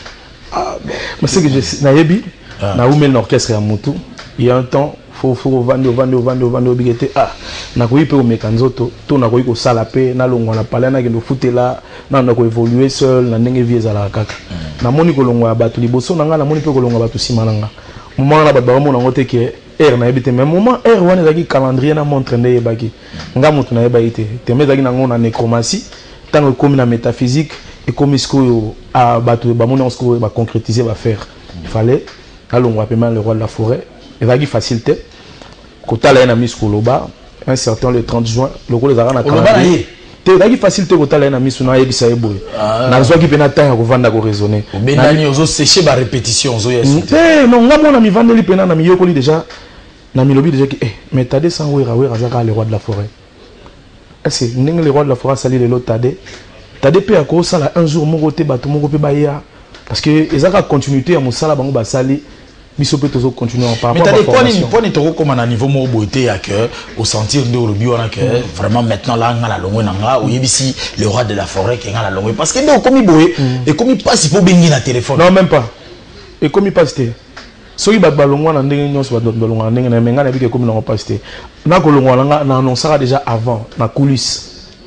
Ah mais c'est que je nayebi na oumel orchestre ya motu. Il y a un temps faut vendre bigete na ko ipe o mekanzoto to na ko iko sala pe na longo na pala na kendo futela na ko évoluer seul na ndenge vie za la kaka na moni ko longo ya batu liboso na nga na moni pe ko longo batu sima na nga moment na batu ba ngote ke na ebite même moment wana zaki calendrier na montre ndeye baki nga mutu na ebaite teme zaki na ngona nécromancie tango comme na métaphysique et comme isko a batu ba moni on ba concrétiser ba faire il fallait na longo pe le roi de la forêt et zaki facilité. Quand tu as mis Koloba, un certain le 30 juin, le rôle des arana calendrier. Tu as facilité quand tu as mis sur Naïbi Saïboui. Na zo qui peut n'attendre pour vendre à raisonner. Mais nani ozo sécher ma répétition ozo yesu. Non, nga mon ami vendre li pena na mi yokoli déjà. Na mi lobi déjà que mais Tadé sans wera azaka le roi de la forêt. Est-ce que le roi de la forêt sali le lot Tadé? Tadé peut encore ça un jour mon côté bateau mon côté baya parce que ezaka continuité à mon sala bango basali. Mais tu continuer en parlant. Mais tu as des points comme à niveau mobilité à que au sentir de Ruby on a que vraiment maintenant là on a la longue nanga ou ici le roi de la forêt qui a la longue parce que nous comme il boit et comme il passe il faut baigner la téléphone. Non même pas. Et comme il passe so il bat ballon on a ndenge nyonso bat ballon ndenge na menga na bike comme na passe na ko longo na annoncera déjà avant na coulisses.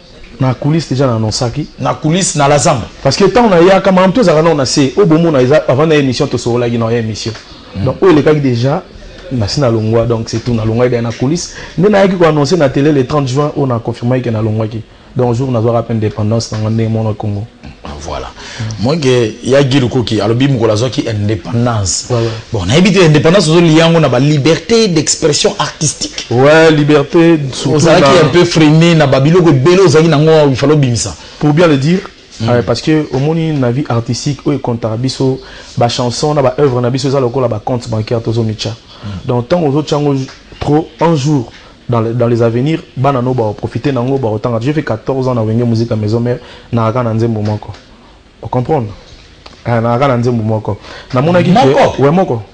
Na coulisses déjà na annoncaki na coulisses na la zamba parce que tant on a ya comme en tout ça on a c'est au bon moment avant la émission to so la qui na émission. Donc, où les gars déjà, na longwa donc c'est tout na longwa dans la coulisse. Nous n'a qui annoncé na télé le 30 juin, on a confirmé qu'il y a longwa qui. Donc jour nous avons indépendance dans le monde au Congo. Voilà. Moi que y a giruko qui alors bimu la qui indépendance. Bon, on a évité indépendance aux liens on a la liberté d'expression artistique. Ouais, liberté surtout qui un peu freiné na babilo ko belo zaki na ngo il fallait bimisa. Pour bien le dire parce que au monde na vie artistique ou compta biso ba chanson na ba œuvre na biso ça le ba compte bancaire tozo micha donc tant aux autres chango trop un jour dans les avenirs banano ba profiter nango ba autant j'ai fait 14 ans na wenge musique à maison mère na aka na nzembo moko vous comprendre na aka na nzembo moko na mona ki ouais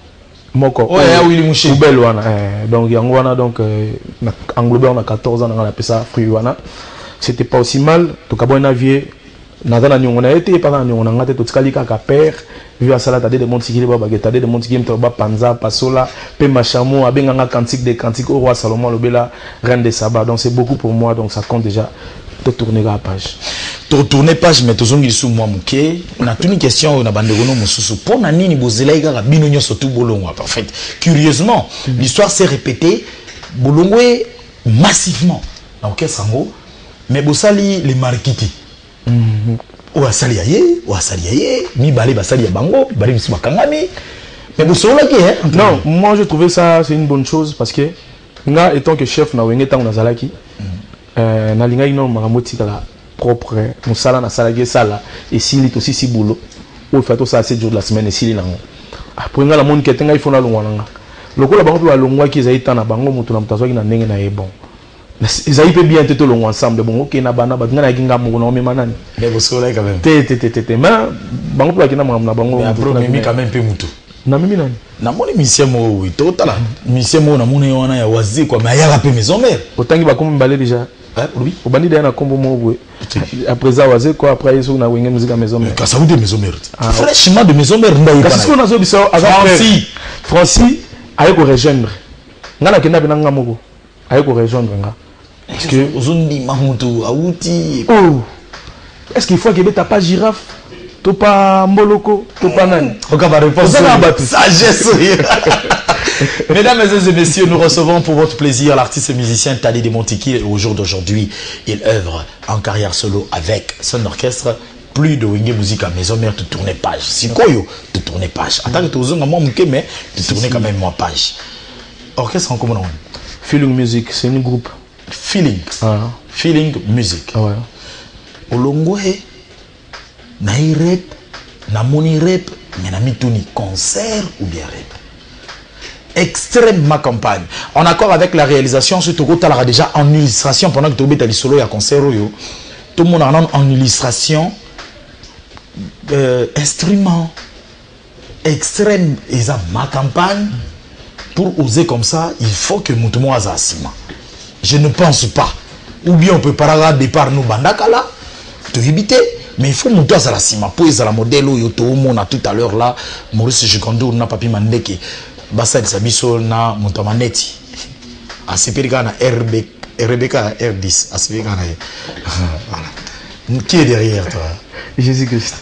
moko ouais oui mouché belle wana donc yango wana donc na englobé on a 14 ans na la pesa fruit wana c'était pas aussi mal to kabona vie Nathan on a été pendant on a ngate to tskali kaka père vu à sala tade de montikile ba bageta de montikile to ba panza pasola pe machamo abenganga cantique des cantiques au roi Salomon lobela reine de Saba donc c'est beaucoup pour moi donc ça compte déjà de tourner la page to tourner page mais tozongi sous moi muké na tuni question na bande gono mususu pona nini bozela igaka bino nyoso tout bolongo en fait curieusement l'histoire s'est répétée bolongwe massivement donc sango mais bosali les marketing ou à saliaye mi balé basali ya bango balé bisu bakangami mais vous savez que non moi je trouvais ça c'est une bonne chose parce que nga étant que chef na wenge tang na zalaki nalinga ino makamoti kala propre musala na sala ge sala et sili to si boulot ou fait ça 7 jours de la semaine et sili nango après nga la monde qui tenga il faut na longwa nga lokola bango pe longwa ki za itana bango mutu na mutazo ki na ndenge na bon ils aient bien été long ensemble bon ok na bana ba ngana kinga mo na mema nani mais vous soyez quand même mais bango pe kina na bango mais quand même peu mutu na mimi nani na moni mission mo totala mission mo na moni wana ya wazi kwa mais ya pe maison mère otangi ba comme balé déjà oui au bandi na kombo mo bwe après ça wazi quoi après ils sont na wenge musique à maison mère ça vous de maison mère fraîchement de maison mère ndayi parce que on a zo biso avec Francis aye ko rejoindre ngana kenda bina ngamoko aye ko rejoindre nga parce que ozundi mamutu auti oh est-ce qu'il faut que tu pas girafe to pas mboloko to pas nani on va répondre sagesse. Mesdames et messieurs, nous recevons pour votre plaisir l'artiste et musicien Tadé de Montiquil. Et au jour d'aujourd'hui, il œuvre en carrière solo avec son orchestre. Plus de Wenge Musique à maison mère de tourner page. Si Koyo de tourner page. En tant que tu as moi mais de tourner quand même moi page. Orchestre en commun. Feeling Music, c'est un groupe. Feeling. Feeling Music. Ouais. Olongwe na rap, na moni rap, mais na mituni concert ou bien rap. Extrêmement campagne. En accord avec la réalisation, ce Togo Talara déjà en illustration pendant que Togo Betali solo et à concert. Tout le monde en illustration. Instrument extrême et ça ma campagne. Pour oser comme ça, il faut que Moutomo Azasima. Je ne pense pas. Ou bien on peut pas départ nous bandakala, te éviter. Mais il faut monter à la cima. Pour les modèles, on a tout à l'heure là, Maurice Jikondo, on a papi mandeke. Bassa de Sabiso na Montamaneti. A Sipirika na Rebecca R10. A Sipirika na. Voilà. Qui est derrière toi? Jésus-Christ.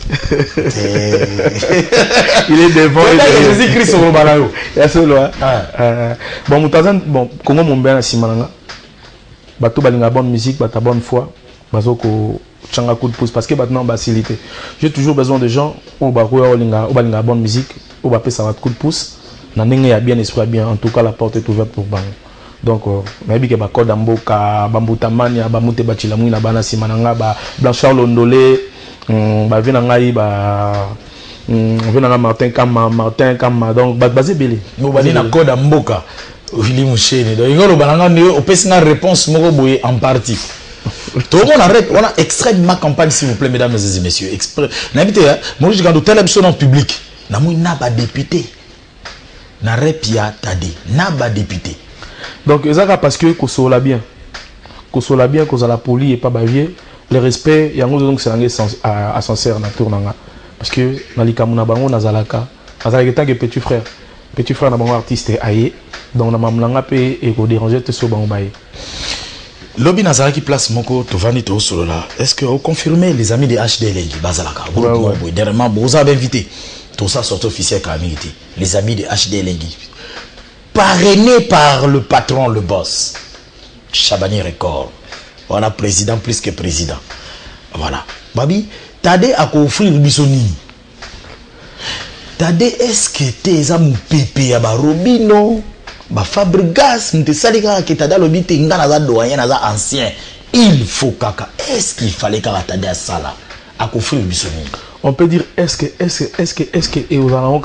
Il est devant. Jésus-Christ au Balayo. Il y a solo. Bon, Moutazan, bon, comment mon bien à Simananga? Bato balinga bonne musique, bata bonne foi. Bazoko changa coup de pouce parce que maintenant facilité. J'ai toujours besoin de gens où balinga bonne musique, où bapé ça va coup de pouce. Nanenge ya bien esprit bien. En tout cas la porte est ouverte pour bang. Donc maybe que ba code amboka bambuta mania bamute bachila mwina bana simananga ba Blanchard Londolé ba vina ngai ba vina Martin Kama donc ba basé belé. Nous bani na code amboka Willy Mouchene. Donc ngolo bananga ne opesi na réponse moko boye en partie. Tout le monde arrête, on a extrêmement campagne s'il vous plaît mesdames et messieurs. N'habitez moi je quand tel émission en public, na moi na ba député. Na repia Tadé, na ba député. Donc parce que kosola bien, cause la poli et pas bavier, le respect y a donc c'est un sincère na tournanga parce que na likamuna bango na zalaka, azalaka que petit frère na bango artiste aye, donc na mamlanga pe et ko déranger te so bango baye. Lobby Nazara qui place moko tovani to solo là. Est-ce que vous confirmez les amis de HD Lengi bazalaka? Vous dernièrement vous avez invité tout ça sorte officiel Kamiti. Les amis de HD Lengi. Parrainé par le patron, le boss. Chabani Record. Voilà, président plus que président. Voilà. Babi, Tadé a offrir Bissoni. Tadé, est-ce que t'es à mon pépé à Robino? Ba Fabregas, m'te salika que Tadé lobi te ngana za doyen za ancien. Il faut kaka. Est-ce qu'il fallait qu'à Tadé à ça là à offrir Bissoni? On peut dire est-ce que et aux alentours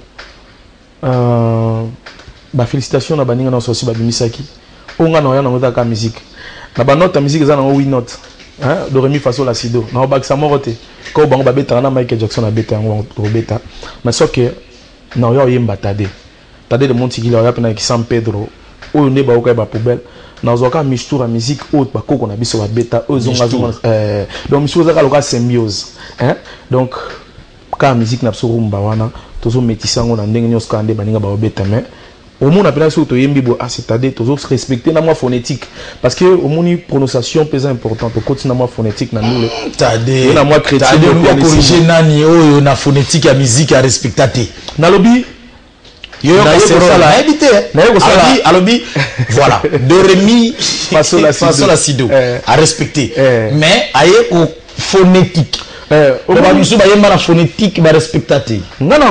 4 bah félicitations na baninga na aussi ba bimisaki onga na yana ngota ka musique na ba note musique za na oui note hein do remi faso la sido na ba sa morote ko bango ba beta na Michael Jackson na beta ngo beta mais sauf que na yo yemba Tadé de Montiquil ya pena ki San Pedro o ne ba o ka ba poubelle na zo ka mistura musique haute ba koko na biso ba beta o zonga donc mistura za ka symbiose hein donc ka musique na biso rumba wana tozo metisango na ndenge nyos ka ande baninga ba beta mais au monde appelle ça auto yembibo c'est-à-dire toujours respecter la moi phonétique parce que au monde prononciation très importante au côté na moi phonétique na nous Tadé na moi chrétien on corriger nani o na phonétique à musique à respecter na lobby yo c'est ça là habité alobi voilà do remi façon la sido à respecter mais aye au phonétique la phonétique va respecter.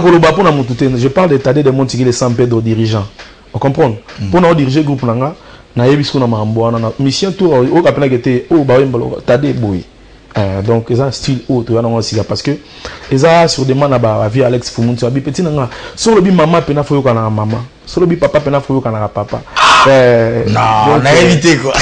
Je parle de Tadé de Montiquil et San Pedro dirigeant. On comprend. Pour nous diriger le groupe, na yebi siko na mamboana na mission tour o kapena kete o ba wembalo tade boy. Donc ils ont un style haut parce que ils ont sur demande à ba vie Alex Fumuntu abi petit nanga sur le bi maman pena foyo kana maman sur le bi papa pena foyo kana papa. Non, on a évité quoi.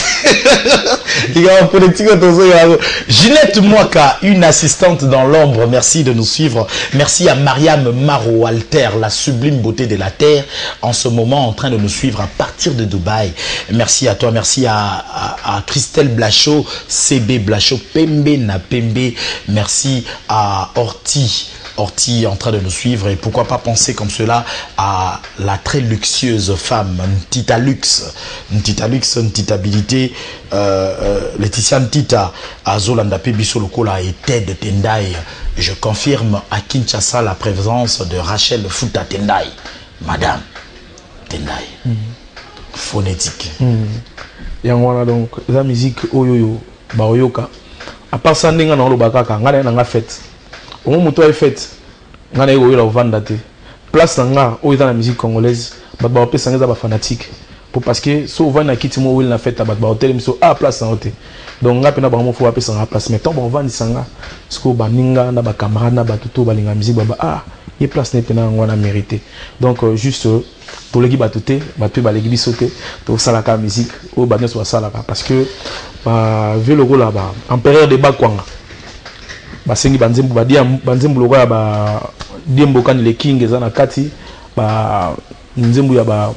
Ginette Mwaka, une assistante dans l'ombre, merci de nous suivre. Merci à Mariam Maro Alter, la sublime beauté de la terre, en ce moment en train de nous suivre à partir de Dubaï. Merci à toi, merci à Christelle Blachot, CB Blachot, Pembe na Pembe. Merci à Orti en train de nous suivre, et pourquoi pas penser comme cela à la très luxueuse femme Ntita Lux, Ntitabilité, Laetitia Ntita, à Zolanda Pebiso Lokola et Ted Tendai. Je confirme à Kinshasa la présence de Rachel Futa Tendai, Madame Tendai, phonétique. Yangwana donc la musique oyoyo baoyoka. À part ça n'enga na lobaka ngana na fête. Au moment où fait, on a eu la vente place nga où dans la musique congolaise, baba opé sanga ba fanatique. Pour parce que souvent na kitimo où il na fait tabac ba hôtel miso a place en hôtel. Donc nga pena ba mo faut apé sanga place mais tant bon vendre sanga sko ba ninga na ba camarade na ba tuto ba linga musique baba y place n'est pena ngwana mérité. Donc juste pour les ba tuté, ba pe ba les gibi sauter, to sala ka musique au ba nyso sala parce que ba vélo là ba en période de ba kwanga. Basengi banzembu badia banzembu lokola ba diembo kan le king ezana kati ba nzembu ya ba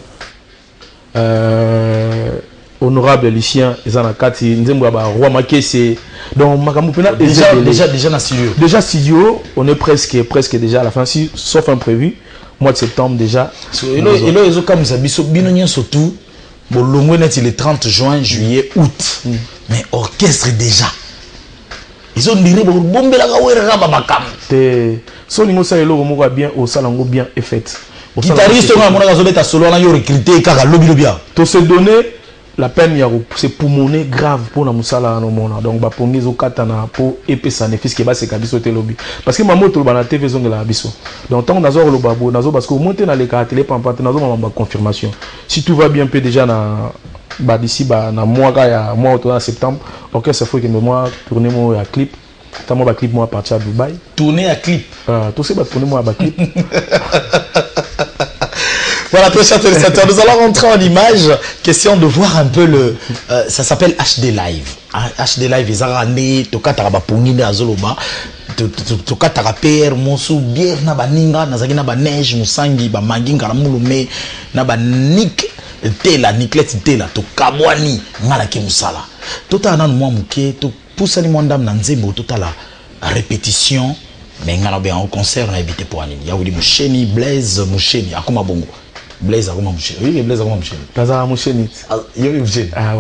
honorable Lucien ezana kati nzembu ya ba roi Makese. Donc makambo pena déjà na studio. Déjà studio, on est presque déjà à la fin si sauf imprévu mois de septembre déjà. Elo ezo comme ça biso bino nyen surtout bolongwe net le 30 juin, juillet, août. Mais orchestre déjà. Ils ont dit que bombe la gawera ba makam. Te so ningo sa elo moko bien au salango bien est fait. Guitariste on a mona gazobeta solo na yo recruter kaka lobi lobia. To se donner la peine ya c'est pulmoner grave pour na musala no mona. Donc ba pongizo katana pour epesa ne fiske ba se kabiso te lobi. Parce que maman to ba na TV zonga la biso. Donc tant nazo lo babo nazo parce que monter na les télé pampate nazo ma confirmation. Si tout va bien peut déjà na bah d'ici bah na mois autour en septembre orchestre faut que moi tourner moi à clip tant moi clip moi à partir à Dubaï tourner à clip tout c'est bah tourner moi à clip. Voilà, très chers téléspectateurs, nous allons rentrer en image. Question de voir un peu le ça s'appelle HD Live. HD Live ezarane tokata ba pongine azoloba tokata rapper mosu bière na baninga na zaki na ba neige musangi ba manginga na mulume na ba nick tela Nicolette tela to kabwani ngala ke musala tota na mwa muke to pusani mwandam na nzembo tota la répétition mais ngala bien au concert na éviter pour anini ya wili musheni Blaise musheni akoma bongo Blaise akoma musheni oui Blaise akoma musheni Blaise musheni yo musheni ah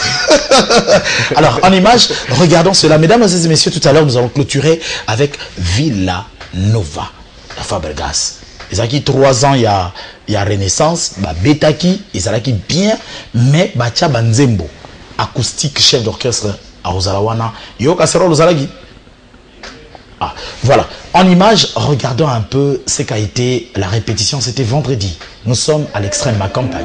ouais. Alors en image regardons cela mesdames et messieurs, tout à l'heure nous allons clôturer avec Villa Nova la Fabregas. Ils ont qui 3 ans il y a Renaissance, bah Betaki, ils ont qui bien, mais bacha banzembo, acoustique chef d'orchestre à Rosalawana, yo kasero Rosalagi. Ah, voilà. En image, regardons un peu ce qu'a été la répétition. C'était vendredi. Nous sommes à l'extrême ma campagne.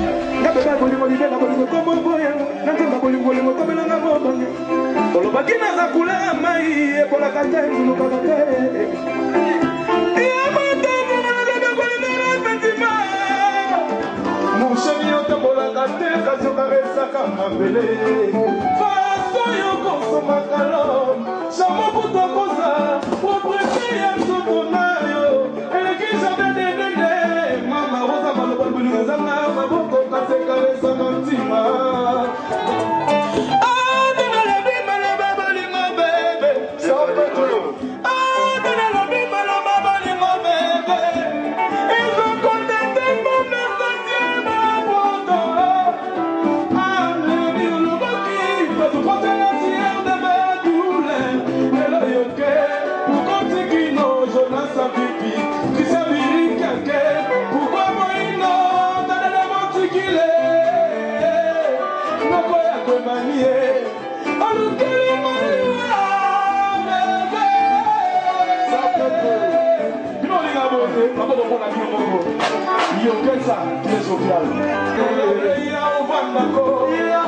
Yo,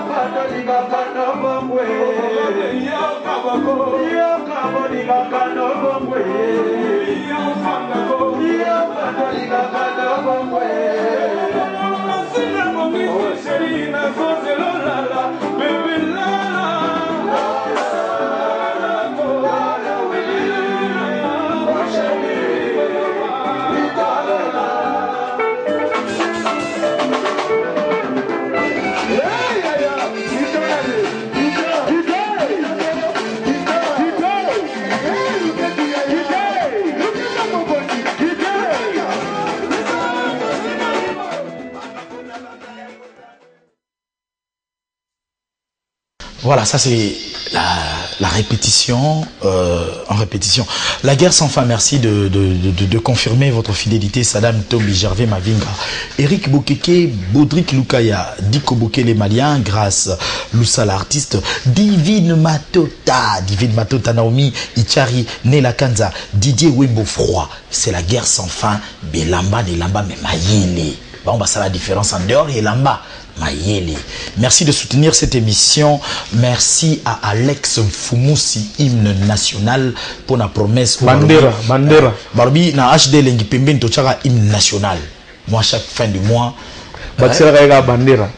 Voilà, ça c'est la répétition en répétition. La guerre sans fin, merci de confirmer votre fidélité. Saddam Tombi, Gervais Mavinga, Eric Bokeke, Baudric Lukaya, Diko Bokele Malien, Grâce Loussa l'artiste, Divine Matota, Naomi Ichari, Nela Kanza, Didier Wembo Froid. C'est la guerre sans fin. Belamba, Nelamba, mais Mayele. Bon, bah, ça la différence en dehors et Lamba. Mayele. Merci de soutenir cette émission. Merci à Alex Mfumusi, hymne national pour la promesse. Bandera. Barbie na HD Lengi Pemben Tochara hymne national. Moi chaque fin du mois. Bandera.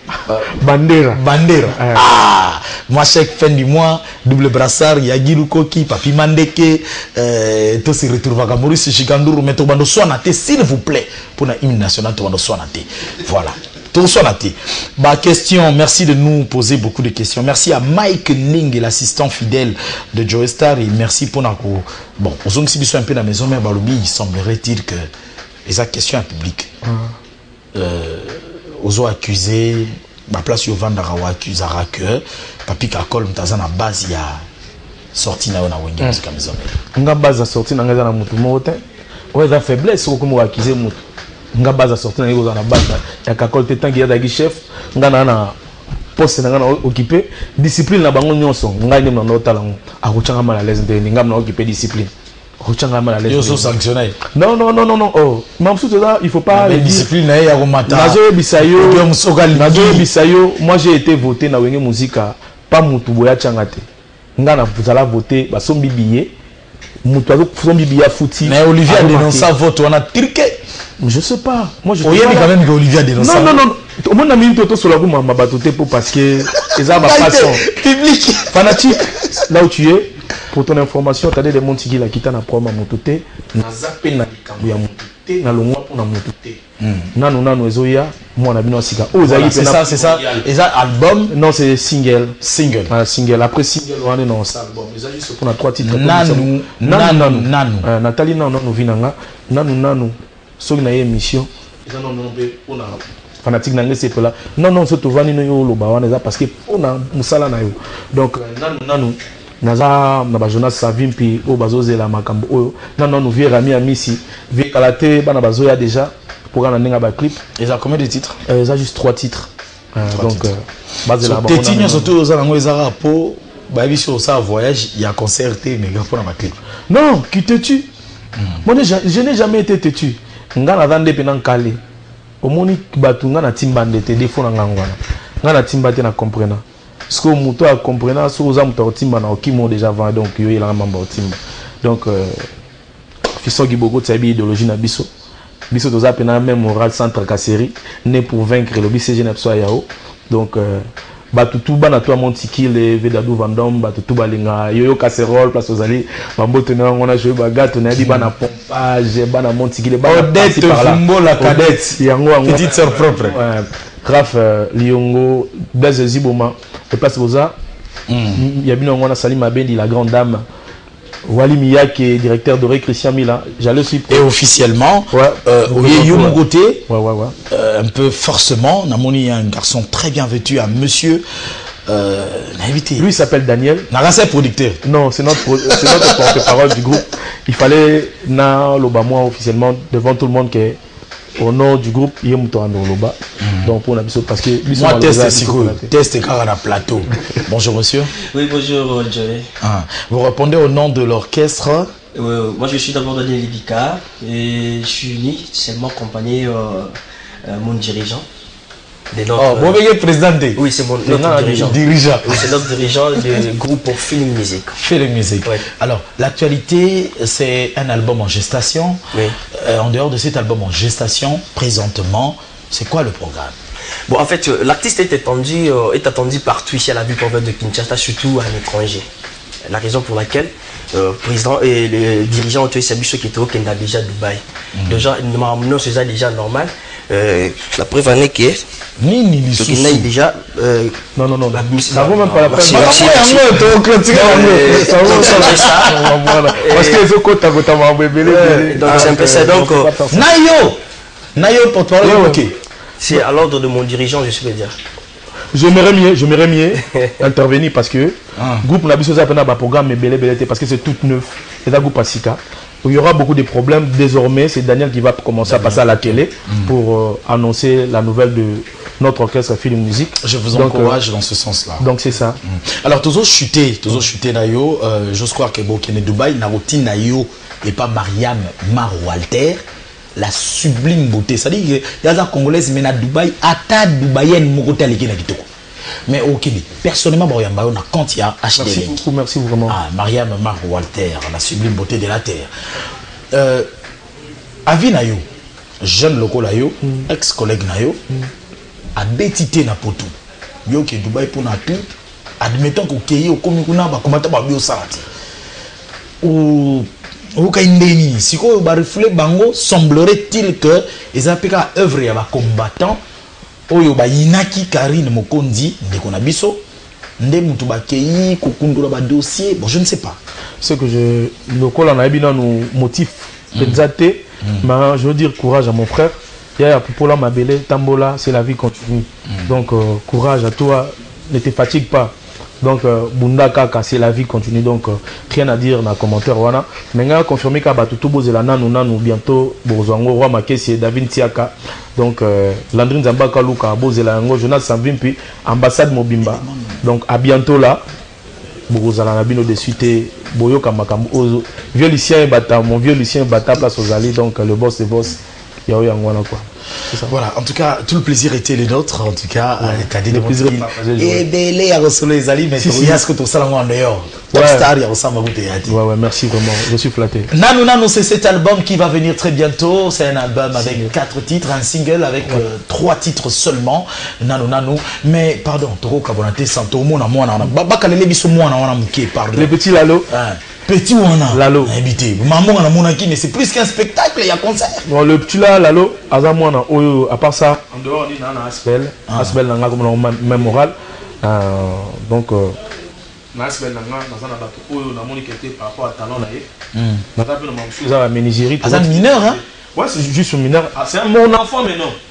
Ah, moi chaque fin du mois, double brassard, Yagiru Koki, Papi Mandeke, tout se retrouve à Maurice Chikanduru, mais Tobando Soanate, s'il vous plaît, pour la hymne national Tobando Soanate. Voilà. Bah, question, merci de nous poser beaucoup de questions. Merci à Mike Ning, l'assistant fidèle de Joe Star, et merci pour nous. Bon, aux hommes qui sont un peu dans la maison, mais il semblerait-il que les questions en public, aux accusés, ma place au Vandarawa accuse à que Papi Kakol Mtazana base il y a sorti na wenge musique maison. Nga base sorti na ngeza na mutu mote. Ouais, la faiblesse ko ko accuser mutu. Nga base sorti na ngeza na base ya Kakol tetangi ya dagi chef nga na poste na occupé discipline na bango nyonso nga ndem na otala akuchanga mal à l'aise ndeni nga na occupé discipline. Akuchanga mal à l'aise. Yo so sanctionné. Non. Oh, mamsou là, il faut pas discipline na ya komata. Nazo bisayo, moi j'ai été voté na wenge musika pas mutu boya changate. Nga na vous voter ba sombi billet. Mutu azo sombi billet fouti. Mais Olivier a dénoncé vote on a triqué. Je sais pas. Moi je sais pas. Quand même que Olivier a dénoncé. Non. Au moins na minute to sur la roue ma batoté pour parce que ils ont ma passion public fanatique là où tu es. Pour ton information, tu as des monts qui la quittent na promo mototé na zappé na likambo ya mototé na longwa pour na mototé. Nanu ezoya moi na bino sika. Oh c'est ça. Et ça album non c'est single. Single après single on est dans ça album. Ils ont juste pour na trois titres. Nanu. Nathalie Nanu vinanga Nanu soki na émission. Ils en ont pour na fanatique na ngese pela. Non surtout vani no yo loba wana parce que on a musala na yo. Donc Nanu naza na ba Jonas Savim pi o bazozela makambo oyo non vie Rami Amisi vie Kalate bana bazoya déjà pour na ninga ba clip. Ils ont combien de titres? Ils ont juste 3 titres. Donc base la ba Tétigno surtout aux ngo ezara po ba biso ça voyage il y a concerté mais pour na ba clip. Non, qui te tue. Moi je n'ai jamais été têtu. Nga na vande pe nan kale. Omoni batunga na timbande te defo na ngangwana. Nga na timbate na comprendre. Ce que muto a compris, ce que vous avez timba na okimo déjà avant donc yo il a membre timba. Donc fiso gibogo tsabi idéologie na biso. Biso toza pena même moral centre kaseri né pour vaincre le BCG na so yao. Donc batutu bana to montiki le vedadu vandom batutu balinga yoyo casserole place aux allées bamboto na ngona jouer bagato na di bana pompage bana montiki le bana Odette Fumbo la cadette yango petite sœur propre. Graf Liongo Blaise Ziboma et place Boza il y a bien on a Salim Abendi la grande dame Wali Miyak est directeur de Ré Christian Mila j'allais suivre et officiellement au côté un peu forcément Namoni un garçon très bien vêtu un monsieur invité lui il s'appelle Daniel Narasa producteur non c'est notre porte-parole du groupe il fallait na l'Obama officiellement devant tout le monde que au nom du groupe Yemuto Andoloba. Donc pour parce que moi test car à plateau. Bonjour monsieur. Oui bonjour Joey. Vous répondez au nom de l'orchestre. Moi je suis d'abord Daniel Libika et je suis uni seulement accompagné mon dirigeant. Bon, président. Oui, c'est notre dirigeant. Oui, c'est notre dirigeant du groupe pour Feeling Music. Feeling Music. Oui. Alors, l'actualité, c'est un album en gestation. Oui. En dehors de cet album en gestation, présentement, c'est quoi le programme? Bon, en fait, l'artiste est attendu partout ici à la ville province de Kinshasa, surtout à l'étranger. La raison pour laquelle le président et le dirigeant ont été ceux qui étaient au Kenya déjà à Dubaï. Déjà, non, c'est déjà normal. La preuve en est que déjà non ça vaut même pas la peine parce que donc c'est un peu ça. Donc Nayo porte-parole, ok, c'est à l'ordre de mon dirigeant, je peux dire. J'aimerais mieux intervenir parce que groupe Nabiso Zapena ba programme mais belé parce que c'est tout neuf. C'est un groupe à Sika. Il y aura beaucoup de problèmes. Désormais, c'est Daniel qui va commencer à passer à la télé pour annoncer la nouvelle de notre orchestre Feeling Music. Je vous encourage dans ce sens-là. Donc c'est ça. Alors, toujours chuté Nayo. J'ose croire que Bokene Dubaï, Naroti Nayo et pas Mariam Mar Walter. La sublime beauté. C'est-à-dire qu'il y a des Congolaises mais à Dubaï, à Dubaïenne, mon côté à l'équipe. Mais au Québec, personnellement, quand il y a acheté merci vraiment. Mariam Mar Walter, la sublime beauté de la terre. Avi Nayo, jeune local Nayo, ex-collègue Nayo, a bétité na potou. Yo qui Dubaï pour na tout, admettons qu'au Kéi, au Komikuna, bah comment t'as pas bio salati. Ou Kaindeni, si quoi ba reflet bango, semblerait-il que les appliquants œuvre ya ba combattant. Oyo ba Inaki Karine Mokondi ndeko na biso nde mutu ba kei kokundula ba dossier, bon je ne sais pas ce que le col en a bien nos motifs pensate mais je veux dire courage à mon frère. Il y a Popola Mabele Tambola, c'est la vie continue. Donc courage à toi, ne te fatigue pas. Donc Bundaka c'est la vie continue, donc rien à dire dans les commentaires voilà. Maintenant confirmé qu'à Batutu Bozela nanu bientôt Bozango Roi Makesi David Tiaka. Donc Landrine Zambaka Luka Bozela Ngo Jonas Sanvimpi ambassade Mobimba. Donc à bientôt là Bozala Nabino de suite Boyo Kamakambo viollicien Bata mon viollicien Bata place aux alliés, donc le boss Yao Yangwana quoi. Voilà, en tout cas, tout le plaisir était le nôtre. En tout cas, le plaisir et belé à recevoir les alliés, mais il y a ce que tu as en dehors. Topstar, il y a aussi ouais, merci vraiment, je suis flatté. Nanu, c'est cet album qui va venir très bientôt. C'est un album avec 4 titres, un single avec 3 titres seulement. Nanu, mais pardon, Toro Kabonate, Santo, Mona, Bakalele Biso, Mona, pardon. Le petit Lalo. Petit Wana, Lalo. Invité. Maman on a mon mais c'est plus qu'un spectacle, il y a concert. Bon, le petit là, Lalo, Azamwana, à part ça, en dehors, on est dans Aspel, n'a comme même moral. Donc, Aspel, par rapport à talent là, c'est mineur, hein? Ouais, c'est juste un mineur. C'est mon enfant, mais non.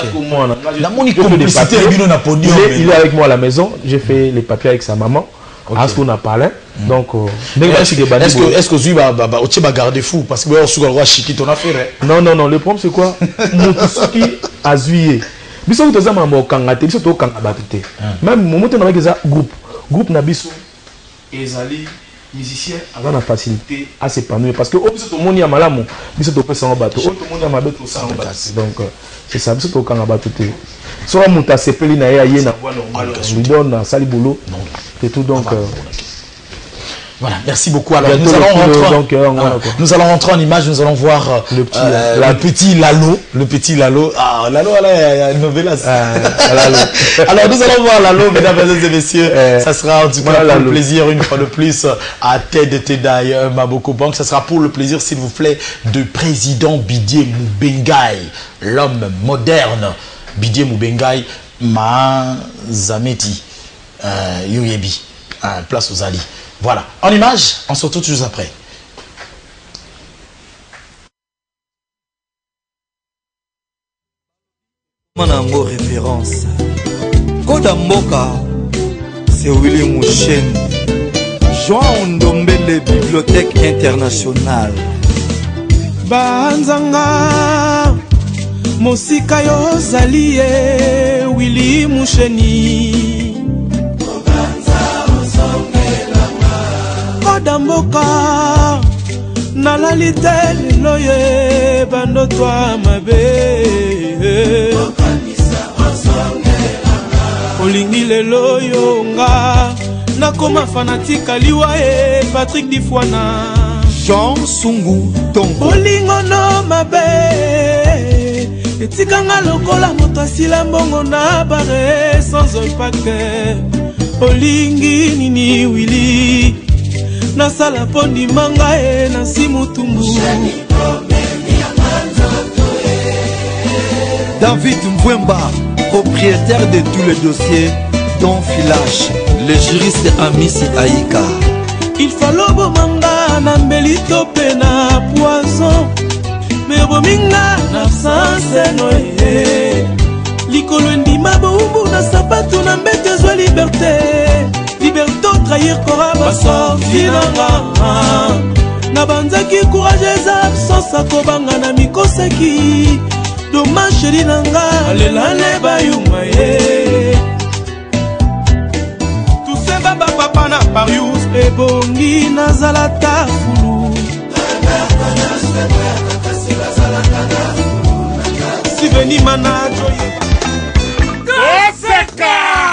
Il est avec moi à la maison. J'ai fait les papiers avec sa maman. À ce qu'on a parlé. Donc, est-ce que tu vas garder fou parce que tu vas chiquer ton affaire? Non, le problème c'est quoi? Moutouski a zouillé. Biso to zama mo kangate, biso to kangabatete. Même moment on avec ça groupe na biso ezali musicien avant la facilité à s'épanouir parce que biso to moni ya malamu, biso to pesa bato, to moni ya mabeto sa bato. Donc c'est ça, biso to kangabatete. So muta sepeli na ya na voix normal, lui donne sali boulot. Et tout donc voilà, merci beaucoup. Alors nous allons rentrer en image, nous allons voir le petit Lalo. Ah, Lalo, alors nous allons voir Lalo, mesdames et messieurs. Ça sera en tout cas pour le plaisir, une fois de plus, à Ted Tedaï Maboko Bank. Ça sera pour le plaisir, s'il vous plaît, de président Bidier Moubengai, l'homme moderne. Bidier Moubengai Mazameti Yoyebi, place aux alliés. Voilà, en image, on se retrouve toujours après. Manango référence. Koda Mboka, c'est Willy Mouchen. Jean Ndombele, Bibliothèque internationale. Banzanga, Mosika yo Zalie, Willy Moucheni. Damboka nalalite loye bando twa mabe lelo yonga nakoma fanatika liwa Patrick Difwana Jean Sungu Tongo bolingo no mabe etikanga lokola moto asila mbongo na bare sans impacte olingi nini wili nasala pondi manga na simutumbu David Mbwemba, propriétaire de tous les dossiers dont filage, le juriste Amissi Aïka. Il fallait bomanga na mbelito pe na poison mais bominga na sanse noye likolo ndima boumbu na sapatu na mbete zwa liberté liberté trahir kora basorti nanga na banzaki courage eza absence akobanga na mikoseki dommage chéri nanga alelale bayuma ye tuse baba papa na parius ebongi nazala tafulu siveni manajo eseka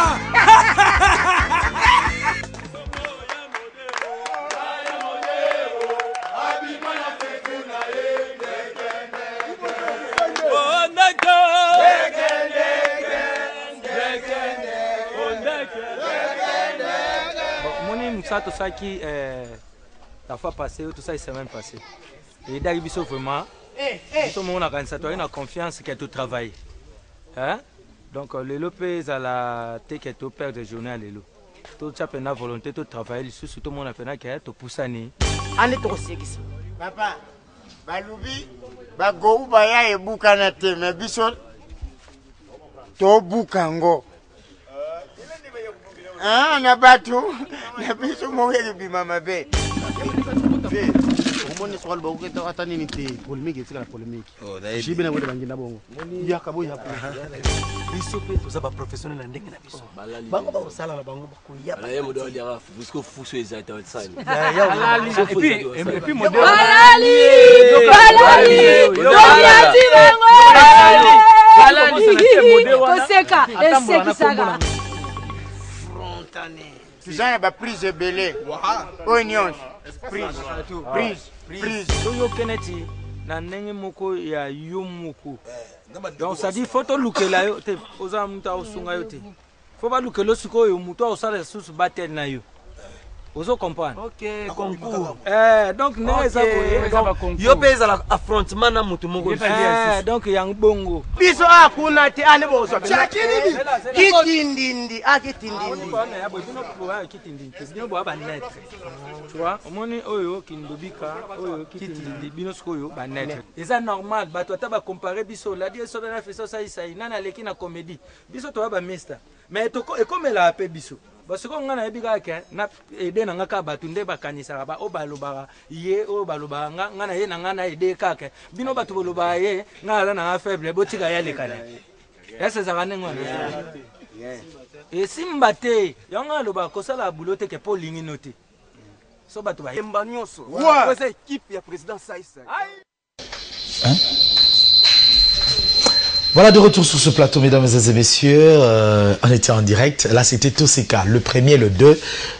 ça tout ça qui la fois passée tout ça il s'est même passé et d'arriver sauf vraiment tout le monde a une confiance que tu travailles hein donc les lopez à la tête que tu perds de journée à l'élo tout ça peine volonté tout travailler sur tout le monde a fait que tu pousses ani ani to sekisi papa balubi bagou baya ebuka na te mais biso to bukango ah na batu na biso mongeli bima mabe omoni swal ba uketa atani ni te polémique c'est la polémique jibe na ngode bangina bongo ya kabo ya biso pe to za ba professionnel na ndenge na biso bango ba osala na bango ba kuya ba yemo do dia jusqu'au fuso exact outside et puis modèle tu sais ba prise belé oignon prise yo keneti na ndenge moko ya yomuko donc ça dit photo lukela yo te oza muta osunga yo te faut pas lukelo siko yo muto osala susu batel na yo ozo comprendre OK concours donc neza ko yo pesa la affrontement na mutu moko donc yang bongo biso akuna te ane bozo kitindindi kitindindi bo ba net tu vois omoni oyo kindobika oyo kitindindi bino skoyo ba net eza normal bato ataba comparer biso la die so na feso ça nana leki na comédie biso to ba mister mais to ekomela pe biso parce que on a ebika ke na ede na ngaka batu nde bakanisa ba o baloba ye o baloba ngana ye na ngana ede kake bino batu boloba ye ngala na faible botika ya lekana ese za kanengo et simbate yanga loba kosala bulote ke polingi note so batu ba yemba nyoso c'est équipe ya président Saïs hein. Voilà de retour sur ce plateau, mesdames et messieurs. On était en direct. Là, c'était Toseka, le premier, le 2.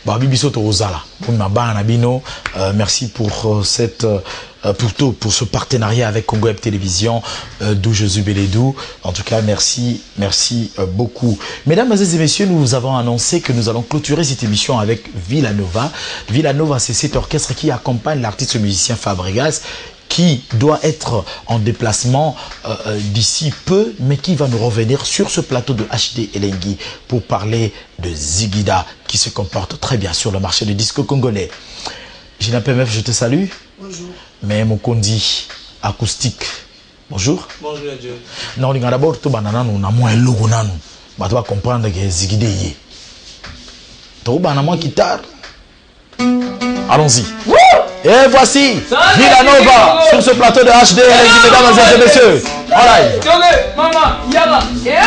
Merci pour cette pour ce partenariat avec Congo Web Télévision, d'où Josué Beledou. En tout cas, merci beaucoup. Mesdames et messieurs, nous avons annoncé que nous allons clôturer cette émission avec Villanova. Villanova, c'est cet orchestre qui accompagne l'artiste musicien Fabregas, qui doit être en déplacement d'ici peu, mais qui va nous revenir sur ce plateau de HD Elengi pour parler de Zigida, qui se comporte très bien sur le marché du disque congolais. Gina PMF, je te salue. Bonjour. Mais mon condi acoustique. Bonjour. Bonjour à Dieu. Non, on a d'abord tout banana, nous avons moins logo nanu. On doit comprendre que Zigida y est. Tout banana guitare. Allons-y. Et voici Villanova sur ce plateau de HD, mesdames et messieurs. Alright. Maman, yaba.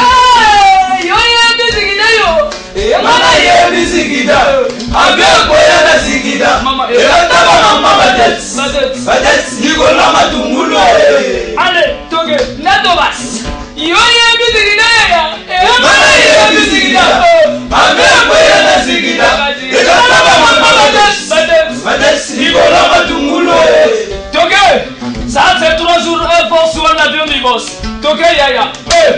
Allez, toge, Nadovas. Yo ye musique ya. toke yaya.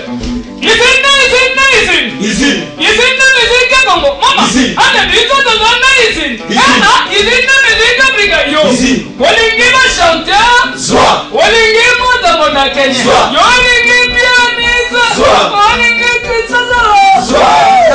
Isin musique Congo. Mama. Ande bito na isin. Isin musique Africa yo. Olingi ma chanteur. Soa. Olingi mo da Kenya. Yo olingi pianiste. Soa. Olingi Kinshasa. Soa.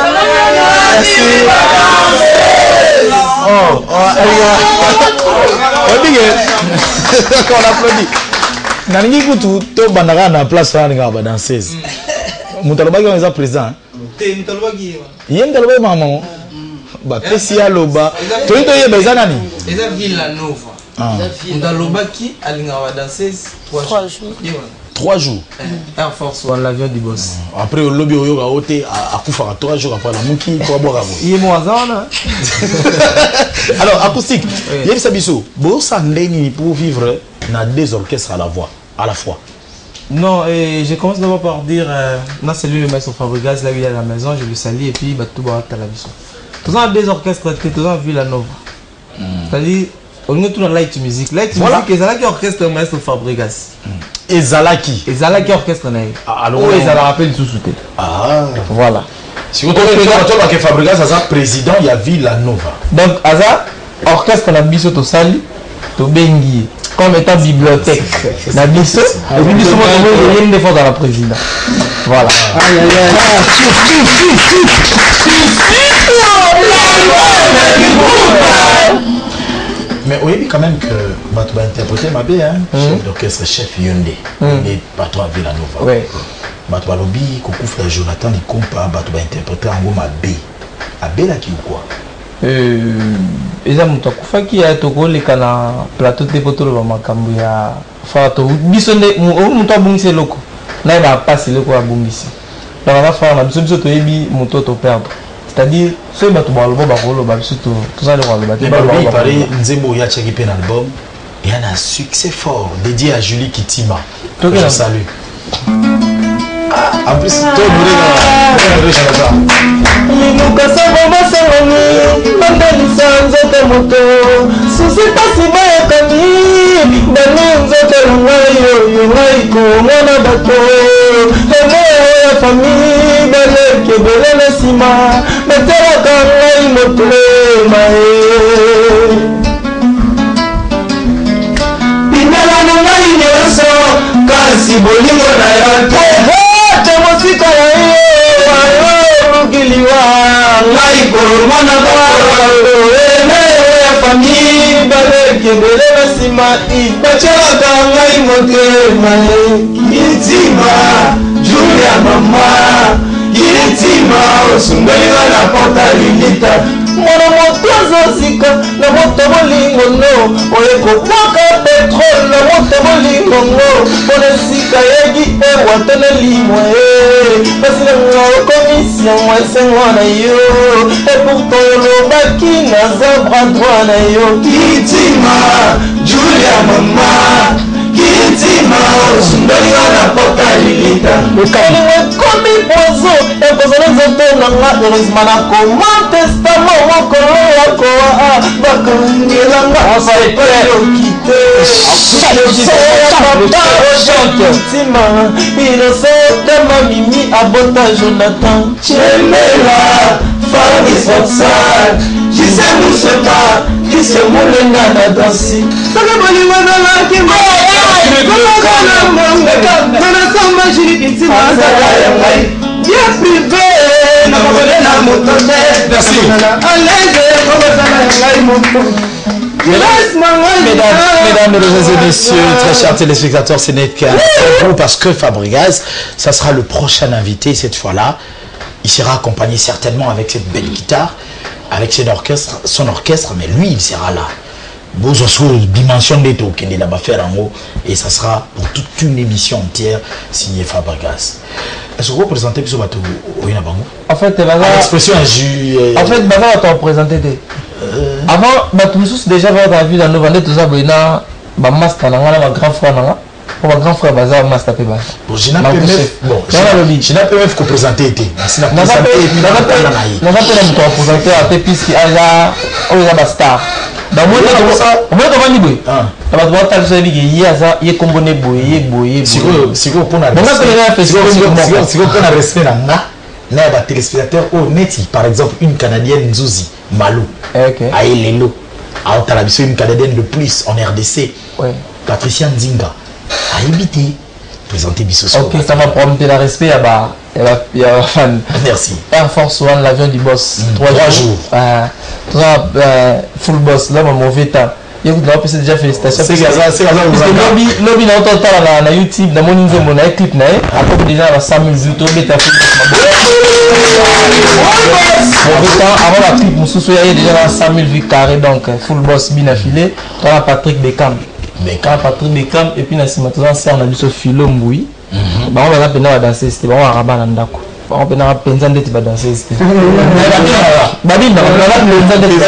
On applaudit. Naningi kutu to bandaka na place wana nga ba danseuse. Mutalobaki on est présent. Te mutalobaki. Yem talobaki maman. Ba pesi aloba. To to yeba zanani. Eza Villanova. Mutalobaki alinga ba danseuse 3 jours. 3 jours. Air Force One, l'avion du boss. Après au lobby oyo ga ote akufaka 3 jours après la muki ko boka bo. Yemo azana. Alors acoustique. Yem sabiso. Bo sandeni pour vivre na 2 orchestres à la fois. Non, et je commence d'abord par dire non, c'est lui le maître Fabregas, là où il est à la maison, je le salue et puis il va tout boire à la vision. Tous les 2 orchestres que tous les Villanova. C'est-à-dire on est tout dans light music. Light music et Zalaki orchestre maître Fabregas. Et Zalaki orchestre naï. Alors et Zala rappelle sous soutien. Ah voilà. Si vous trouvez que Fabregas a président, il y a Villanova. Donc Aza orchestre na biso to sali to bengi comme étant bibliothèque na biso et puis biso mo to yende fois dans la président. Voilà. Aïe aïe aïe. Mais oui, quand même que tu vas interpréter ma bé, hein, chef d'orchestre, chef Hyundai, et patron à Villanova. Oui. Tu vas lobby, Kokouf, Jonathan, les compas, tu vas interpréter en gros ma bé. À bé là qui ou quoi? Eza mutu akufaki ya tokoleka na plateau te po toloba makambo ya fa to biso nde mutu abungisi eloko naye bapasi eloko abungisi donc anafaa na biso toyebi mutu toperdre. C'est-à-dire, ceux qui ont le bon bakoloba biso tozali koloba te balobi pare nzembo oyatiaki mpe na album et un succès fort dédié à Julie Kitima. Je salue. En plus, toi, kasi bolingo na yo te mosika ya yo lukiliwa ngai komona bakolo ene ya fami balekendele na nsima batielaka ngai motema kitima juli ya mama kitima osungeliwa na porta lilita mwana moto azozika na moto bolingo no oyekokwaka petrole na moto bolingo no mpona esika yegi ewatana limwa pasi nanga okomisi yango esengo na yo epourtant olobaki naza bras droit na yo kitima julia mama kitima osundoliwa na porta lilita olingo ekomi pozo ekozala nzoto nanga heureusement nakoma testament mokolo yakoa bakangelanga baepelokite tima inosotema mimi abota jonathan chemela farisosal jisemuseka jisemulenga na dansi soki bolingo zalaki nanasamba jilikitima azala ya ngai bien privé nakobolela moto te alege kobosana ya ngai moto. Mesdames, mesdames et messieurs, très chers téléspectateurs, ce n'est qu'un groupe parce que Fabregas, ça sera le prochain invité cette fois-là. Il sera accompagné certainement avec cette belle guitare, avec son orchestre, mais lui, il sera là. Dimension des tokens de la faire en haut, et ça sera pour toute une émission entière signée Fabregas. Est-ce que vous représentez plus au bateau au Yinabango? En fait, l'expression en fait, Bava va te représenter. Avant, tu me déjà voir dans la ville à Novandé, tout ça, il y a un master, un grand frère, pour un grand frère Baza on m'a tapé bas bon Gina PMF bon Gina PMF ko présenter été na présenté na va pas me présenter à tes puisque aza ba star dans moi on va comment ni boy on va voir tal ça dit aza ye komboné boy siko pour na siko pour na respect na moi na ba téléspectateur au neti par exemple une canadienne Nzuzi Malou aïe lelo a otalabiso une canadienne de plus en RDC Patricia Nzinga a évité présenter Bisso. Ok, ça m'a promis la respect à fan. Merci. Air Force One, l'avion du boss. 3 jours. Full boss, là, mon mauvais temps. Il y a déjà félicitations. C'est ça, lobby na autant na YouTube, na mon niveau mon clip na après déjà la 100 000 vues, tout bêta fait. Avant la clip, mon sous il y a déjà 100 000 vues carré donc full boss bien affilé. Toi Patrick Beckham. Patrick Beckham et puis na simatoza on a vu ce philo mbui. Bah on va pena danser c'était bon arabe na ndako. Bah on pena penza ndeti ba danser c'était. Babine on va penza ndeti.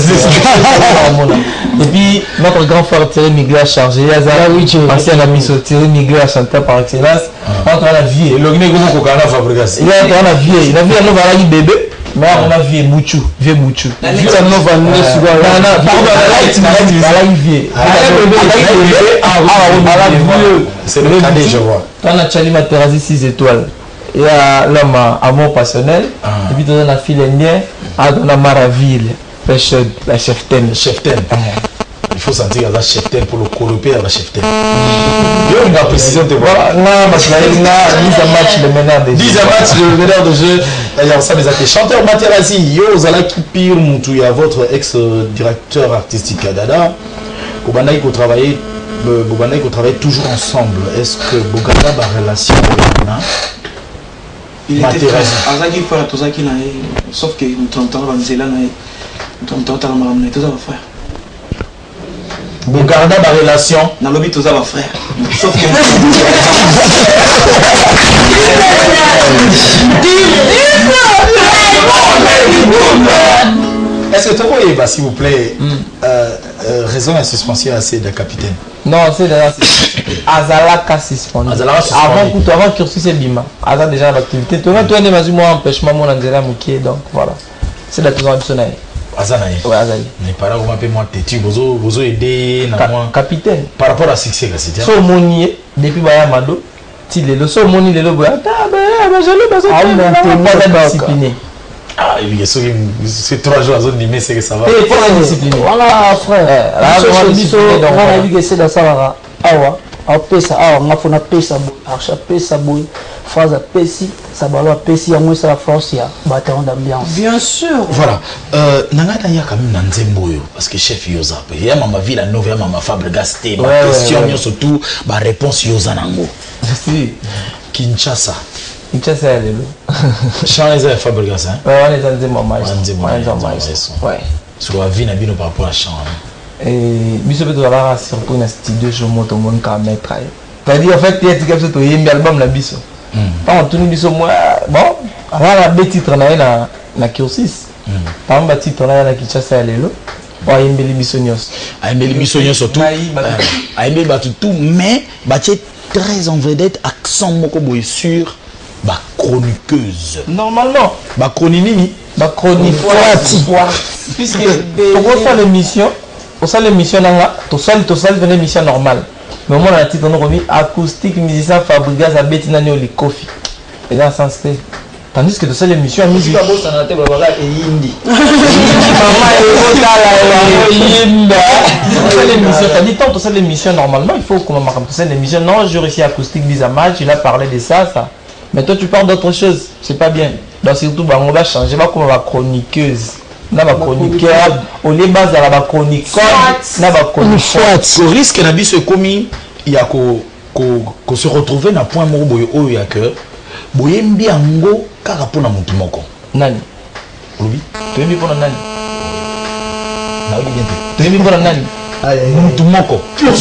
Et puis notre grand frère Thierry Miguel a chargé ancien ami Thierry Miguel a chanté par excellence. On a la vie. Le gné gomo ko kana fabrication. Il a la vie, il a vu un nouveau bébé. Mais on a vieux Bouchou. Vu un nouveau c'est le cadet, je vois. On a Charlie Materazzi 6 étoiles. Il y a l'homme amour passionnel. Et puis on a fille indienne. On a Maraville. La cheftaine. Il faut sentir la cheftaine pour le coloper à la cheftaine. Il y a une précision de voir. Non, parce qu'il y a 10 matchs de meneur de jeu. 10 matchs de meneur de jeu. D'ailleurs, ça les a été. Chanteur Materazzi, yo, Zala Kipir Moutou, il y a votre ex-directeur artistique à Dada. Bobanaï qu'on travaille toujours ensemble. Est-ce que Boganda a une relation avec Materazzi? Azaki frère, tout ça qui n'a sauf que nous t'entendons dans les élans, nous t'entendons dans les élans, frère. Boganda a une relation. Dans le but, tout ça va frère. Sauf que. Est-ce que tu vois, s'il vous plaît, raison à suspension assez de capitaine? Non, c'est déjà Azalaka suspendu. Avant cursus et Bima. Azal déjà l'activité. Tu vois, tu as des moi empêchement mon Angela Moukier, donc voilà. C'est la toujours optionnelle. Azanaï. Oui, Azali. Mais par rapport à moi, tu vous aider capitaine. Par rapport à succès, c'est ça. So monier depuis Bayamado, il le so moni le boya. Discipliné. Ah, c'est 3 jours à zone limée, c'est que ça va. Et pour la discipline. Voilà, frère. On a vu que c'est dans ça. Awa, on pesa, on a fait pesa boy, archa pesa boy, phrase pesi, ça baloi pesi, en moins ça la force, il y a bataillon d'ambiance. Bien sûr. Voilà. Nangata y a quand même Nanzemboyo, parce que chef Yoza, il y a ma ville à Nové, il y a ma Fabregas, ma question, surtout, ma réponse Yoza Nango. Kinshasa. Kinshasa, elle est là. Chant les Fabregas, hein? Ouais, on est dans des moments. Ouais. Sur la vie, on par rapport à chant. Et biso peut avoir surtout un studio je monte au monde quand même travailler. C'est-à-dire en fait il y a des capsules il y a un album la biso. Par contre nous biso moi bon alors la bête titre na cursus. Par exemple titre na Kinshasa lelo. Wa yembeli biso nyos. Yembeli biso nyos surtout. Yembeli ba tout mais ba très en vedette accent moko boy sur ba chroniqueuse. Normalement ba chronini ba chronique puisque pour faire l'émission pour ça l'émission là tout seul une émission normale mais moi la titre on a remis acoustique musicien Fabregas à Bettina Nioli Kofi et dans le sens que tandis que tout ça l'émission musique tout ça l'émission normalement il faut qu'on marque tout ça l'émission non je réussis acoustique mise à match il a parlé de ça mais toi tu parles d'autre chose c'est pas bien donc surtout on va changer pas comme la chroniqueuse na ba chroniqueur au lieu base à la chroniqueur na ba chroniqueur le risque na biso komi ya ko se retrouver na point moko boyo oyo ya que boyembi yango kaka pona mutu moko nani obi toyembi pona nani na obi bien toyembi pona nani mutu moko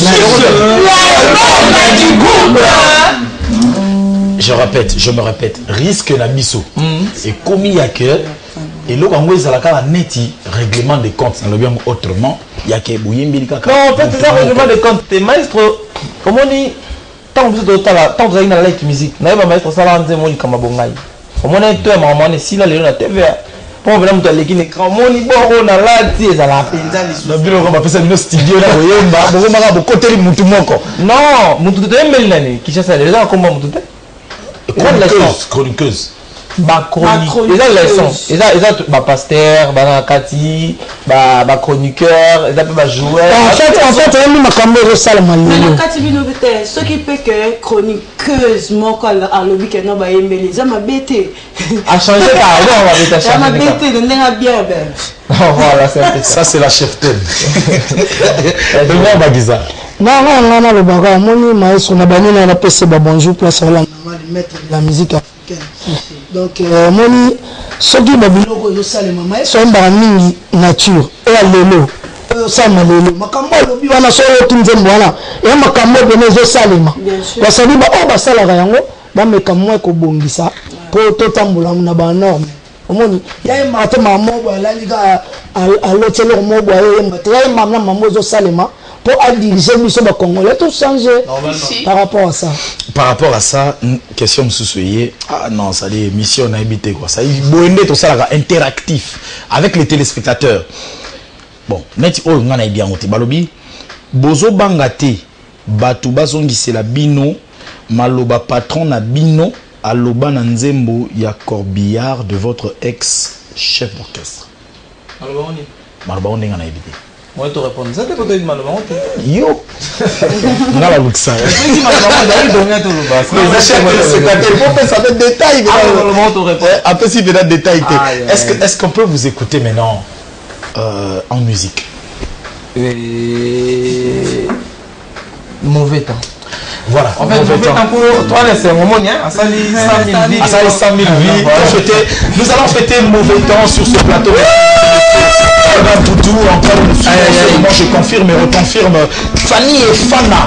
je me répète risque na biso et komi ya que et là quand vous avez un neti règlement de compte dans le bien autrement il y a que bouyembi kaka non en fait c'est ça règlement de compte maestro comment on dit tant que vous avez la light musique, vous avez maître ça là en disant comme bongai. Au moins un peu maman si là les TVA. Pour venir me dire qu'il est grand moni bon na là tu es à la pinza les sous. Bilo on va faire ça studio là oyemba, bon mara bo côté mutu moko. Non, mutu te mbeli nani qui cherche les gens comme mutu te. Chroniqueuse. Ba chronique. Ils ont ba pasteur, ba Kati, ba chroniqueur, ils ont ba joueur. En fait, on m'a camé salle malino. Kati binovité, ce qui fait que chroniqueuse moko à lobby que non ba yembeli, ça m'a bêté. A changer pardon, on va bêter changer. Ça m'a bêté de n'enga bien ben. Voilà, ça c'est la cheftaine. Devant Bagiza. Non, le baga, moni maestro na banina na PC ba bonjour place là maître de la musique africaine. Donc moni soki ba biloko yo salema maestro mba mingi nature et alelo. Ça m'a lelo makambo lobi wana so tunzembo wana et makambo bene zo salema. Basali ba o basala yango ba mekamwa ko bongisa po to tambola na ba norme. Omoni ya mate mamobo alaliga alotelo mobo ya mate ya mamna mamozo salema pour diriger les Congolais tout changer par rapport à ça. Par rapport à ça, une question me ah non, ça dit mission n'a habité quoi. Ça y tout ça interactif avec les téléspectateurs. Bon, net all ngana bien oti balobi bozo bangate batu bazongi c'est la bino maloba patron na bino aloba na nzembo ya corbillard de votre ex chef d'orchestre. Maloba on ngana habité. Moi te répondre ça t'es peut-être mal yo on a la luxe ça si malheureusement d'ailleurs donner tout le bas c'est faut faire ça avec détail un peu si de détail est-ce qu'on peut vous écouter maintenant en musique mauvais temps. Voilà. En fait, mauvais temps pour toi, c'est un moment, hein. Ça lit 100 000 vies. Ça lit 100 000 vies. Nous allons fêter mauvais temps sur ce plateau. Toutou, encore une fois, moi je confirme et reconfirme. Fanny et Fana.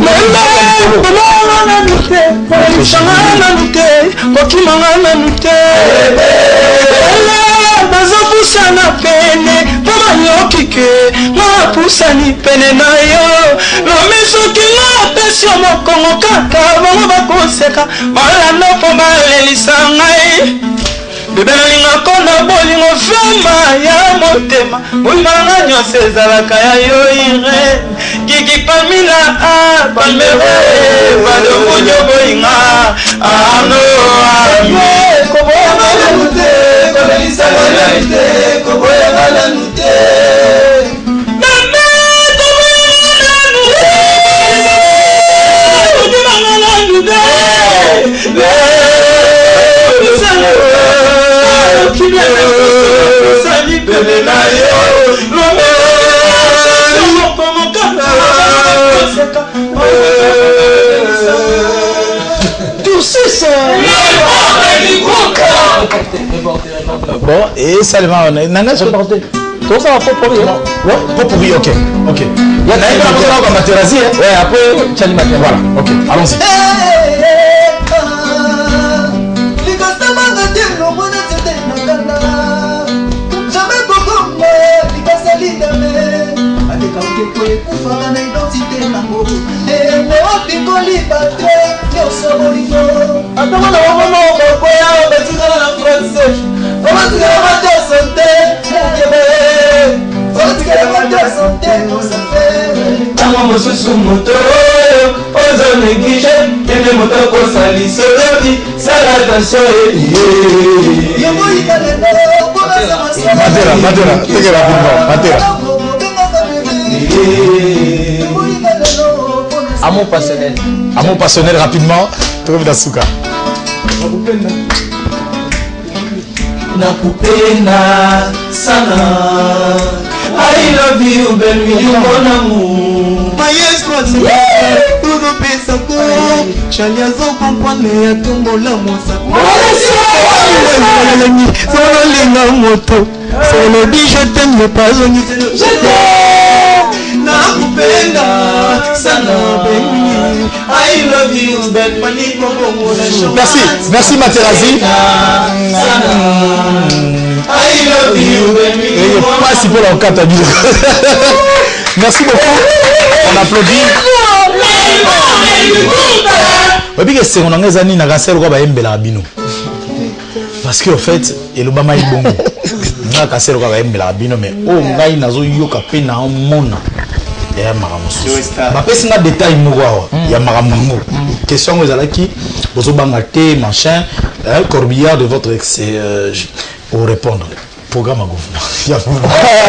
bazopusana pene po banyoki ke mapusani pene na yo lomisoki nga apesi yo mokongo kaka bango bakoseka balanda mpo balelisa ngai bebe nalingako na bolingo fema ya motema bolingo nanga nyonso ezalaka ya yo ire kiki pamila a palmere badomunyo boyinga ano ame koboyangala nute kobelisangala nute koboyangala nute mame koboyangala nute koboyangala nute sali bebe na yo bon et Salma nana je portais tout ça va pas pour rien ouais pas pour rien ok il y a un comme Materazi ouais après Chali Mater voilà ok allons-y ekufaka na identité nango ene opikoli batre nyonso bolingo ata mwana wamama okokoya batikala na francais obatikala bate sante okebe obatikala bate sante osafere ntango mosusu moto oyo ozo neglige kende moto akosalisa olobi sala attention elie yomoyikalelo Matera tegera rapidement Matera amour passionnel rapidement trouve Dasuka nakupenda sana I love you baby you mon amour maestro todo pensako chali azo comprendre ya tombola mosa solo linga moto solo di je t'aime pas je t'aime nakupenda sana baby I love you baby maniko bongo merci Materazi I love you baby pas si pour l'encadre merci beaucoup on applaudit puis que c'est on a zani na cancer quoi ba embela bino parce que en fait elobama ibongo na cancer quoi ba embela bino mais oh ngai nazo yoka pe na mona ya maramosu ba pesi na détail moko ya maramongo question ezalaki bozo banga te machin corbillard de votre ex pour répondre programme à gouvernement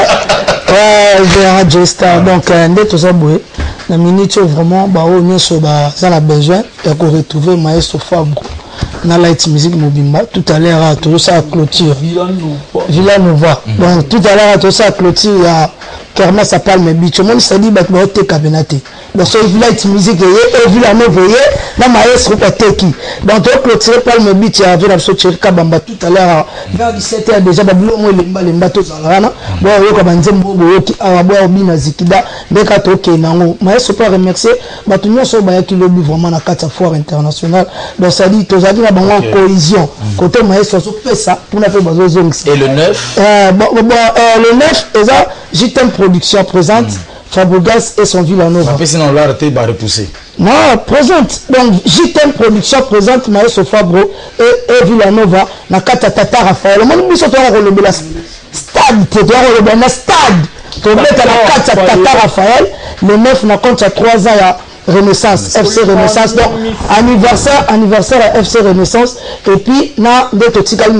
ouais Joestar donc ndé to ça boé na minute vraiment ba o nyoso ba ça la besoin de retrouver maestro Fabre na light music mobimba tout à l'heure tout ça clôture Villanova donc tout à l'heure tout ça clôture ya Kerma ça parle mais bicho mon ça dit ba te kabinate donc so light music et Villanova na maestro pateki donc to clôture parle mais bicho ya vina so chirka bamba tout à l'heure vers 17h déjà ba bilo mo lemba to zalana bon yo ka banze mbogo yo ki awabo bina zikida ndeka to ke nango maestro pas remercier ba tout nyoso ba ya ki lobby vraiment na kata foire internationale donc ça dit to zaki na bango cohésion côté maestro so pesa pour na faire bazo zongsi et le 9 le 9 eza JTM Production présente Fabregas et son Villanova. Après sinon là arrêté va repousser. Non, présente. Donc JTM Production présente Maestro Fabro et Villanova na kata Tata Raphaël. Mon biso to la le stade, to le stade. To mettre la kata Tata Raphaël, le 9 na compte 3 ans ya Renaissance, FC Renaissance, donc anniversaire à FC Renaissance, et puis na ndeto tikali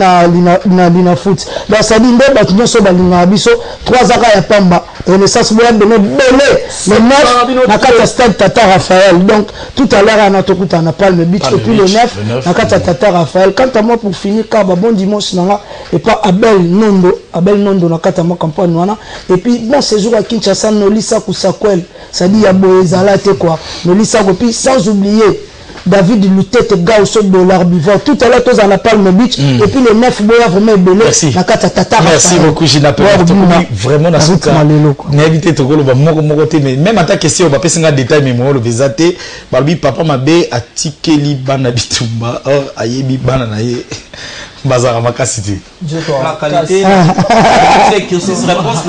na foot. Donc ça dit nde batu nyoso balinga biso 3 ans ya pamba Renaissance boya donné belé le 9 na kata stade Tata Raphaël. Donc tout à l'heure on a tout on a parlé le beach et puis le 9 na kata Tata Raphaël. Quant à moi pour finir car bon dimanche nanga et pas Abel Nondo na kata moi campagne wana et puis bon séjour à Kinshasa no lisa kusakwel ça dit ya boezala te quoi. Mais puis sans oublier David Lutete gars au $, tout à l'heure tous en a parlé le beach et puis le 9 boya vraiment belé na kata Tata. Merci beaucoup Gina vraiment na suka n'invité to kolo ba moko te mais même à ta question ba pesinga détail mais mo le vezate balbi papa mabe atikeli bana bitumba ayebi bana na ye bazara makasité la qualité c'est que ce réponse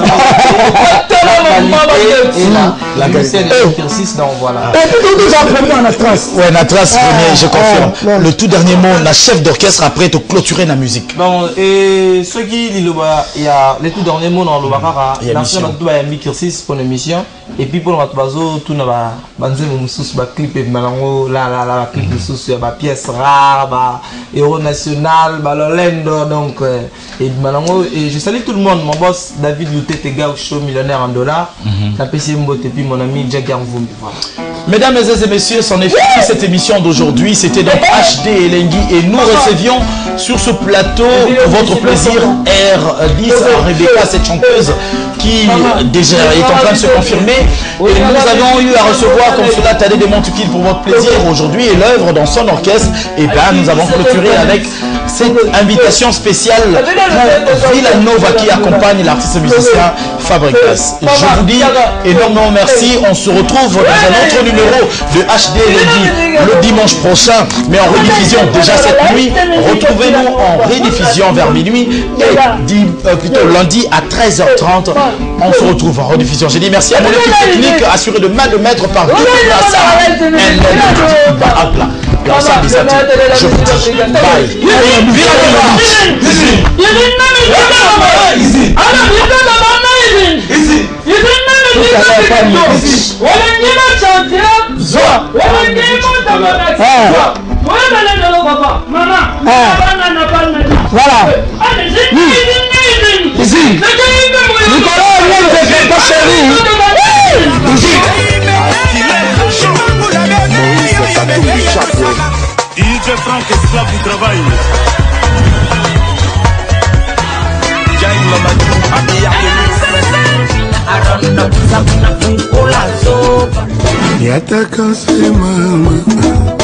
la qualité de l'exercice donc voilà et puis tout ça premier en trace ouais na trace premier je confirme le tout dernier mot la chef d'orchestre après de clôturer la musique bon et ce qui il y a les tout derniers mots dans le bakara l'ancien tout ba yambi cursus pour l'émission et puis pour notre bazo tout na ba banze mususu ba clip et malango la clip mususu ba pièce rare ba héros national ba lolendo donc et malango et je salue tout le monde mon boss David Lutete gars show millionnaire en dollars la PC Mbote puis mon ami Jack Garvum voilà. Mesdames et messieurs, c'en est fini cette émission d'aujourd'hui. C'était donc HD Elengi et nous recevions sur ce plateau pour votre plaisir R10 Rebecca, cette chanteuse qui déjà est en train de se confirmer. Et nous avons eu à recevoir comme cela Tadé de Montukil pour votre plaisir aujourd'hui et l'œuvre dans son orchestre. Et bien nous avons clôturé avec cette invitation spéciale pour Villanova qui accompagne l'artiste musicien Fabregas. Je vous dis énormément merci. On se retrouve dans un autre numéro de HD Elengi le dimanche prochain, mais en rediffusion déjà cette nuit. Retrouvez-nous en rediffusion vers minuit et plutôt lundi à 13h30. On se retrouve en rediffusion. J'ai dit merci à mon équipe technique assurée de main de maître par Guy Plassa. Je vous dis bye. Voilà. Ici. Nicolas, ne fait pas chérie. DJ Frank, esclave du travail. Yataka sema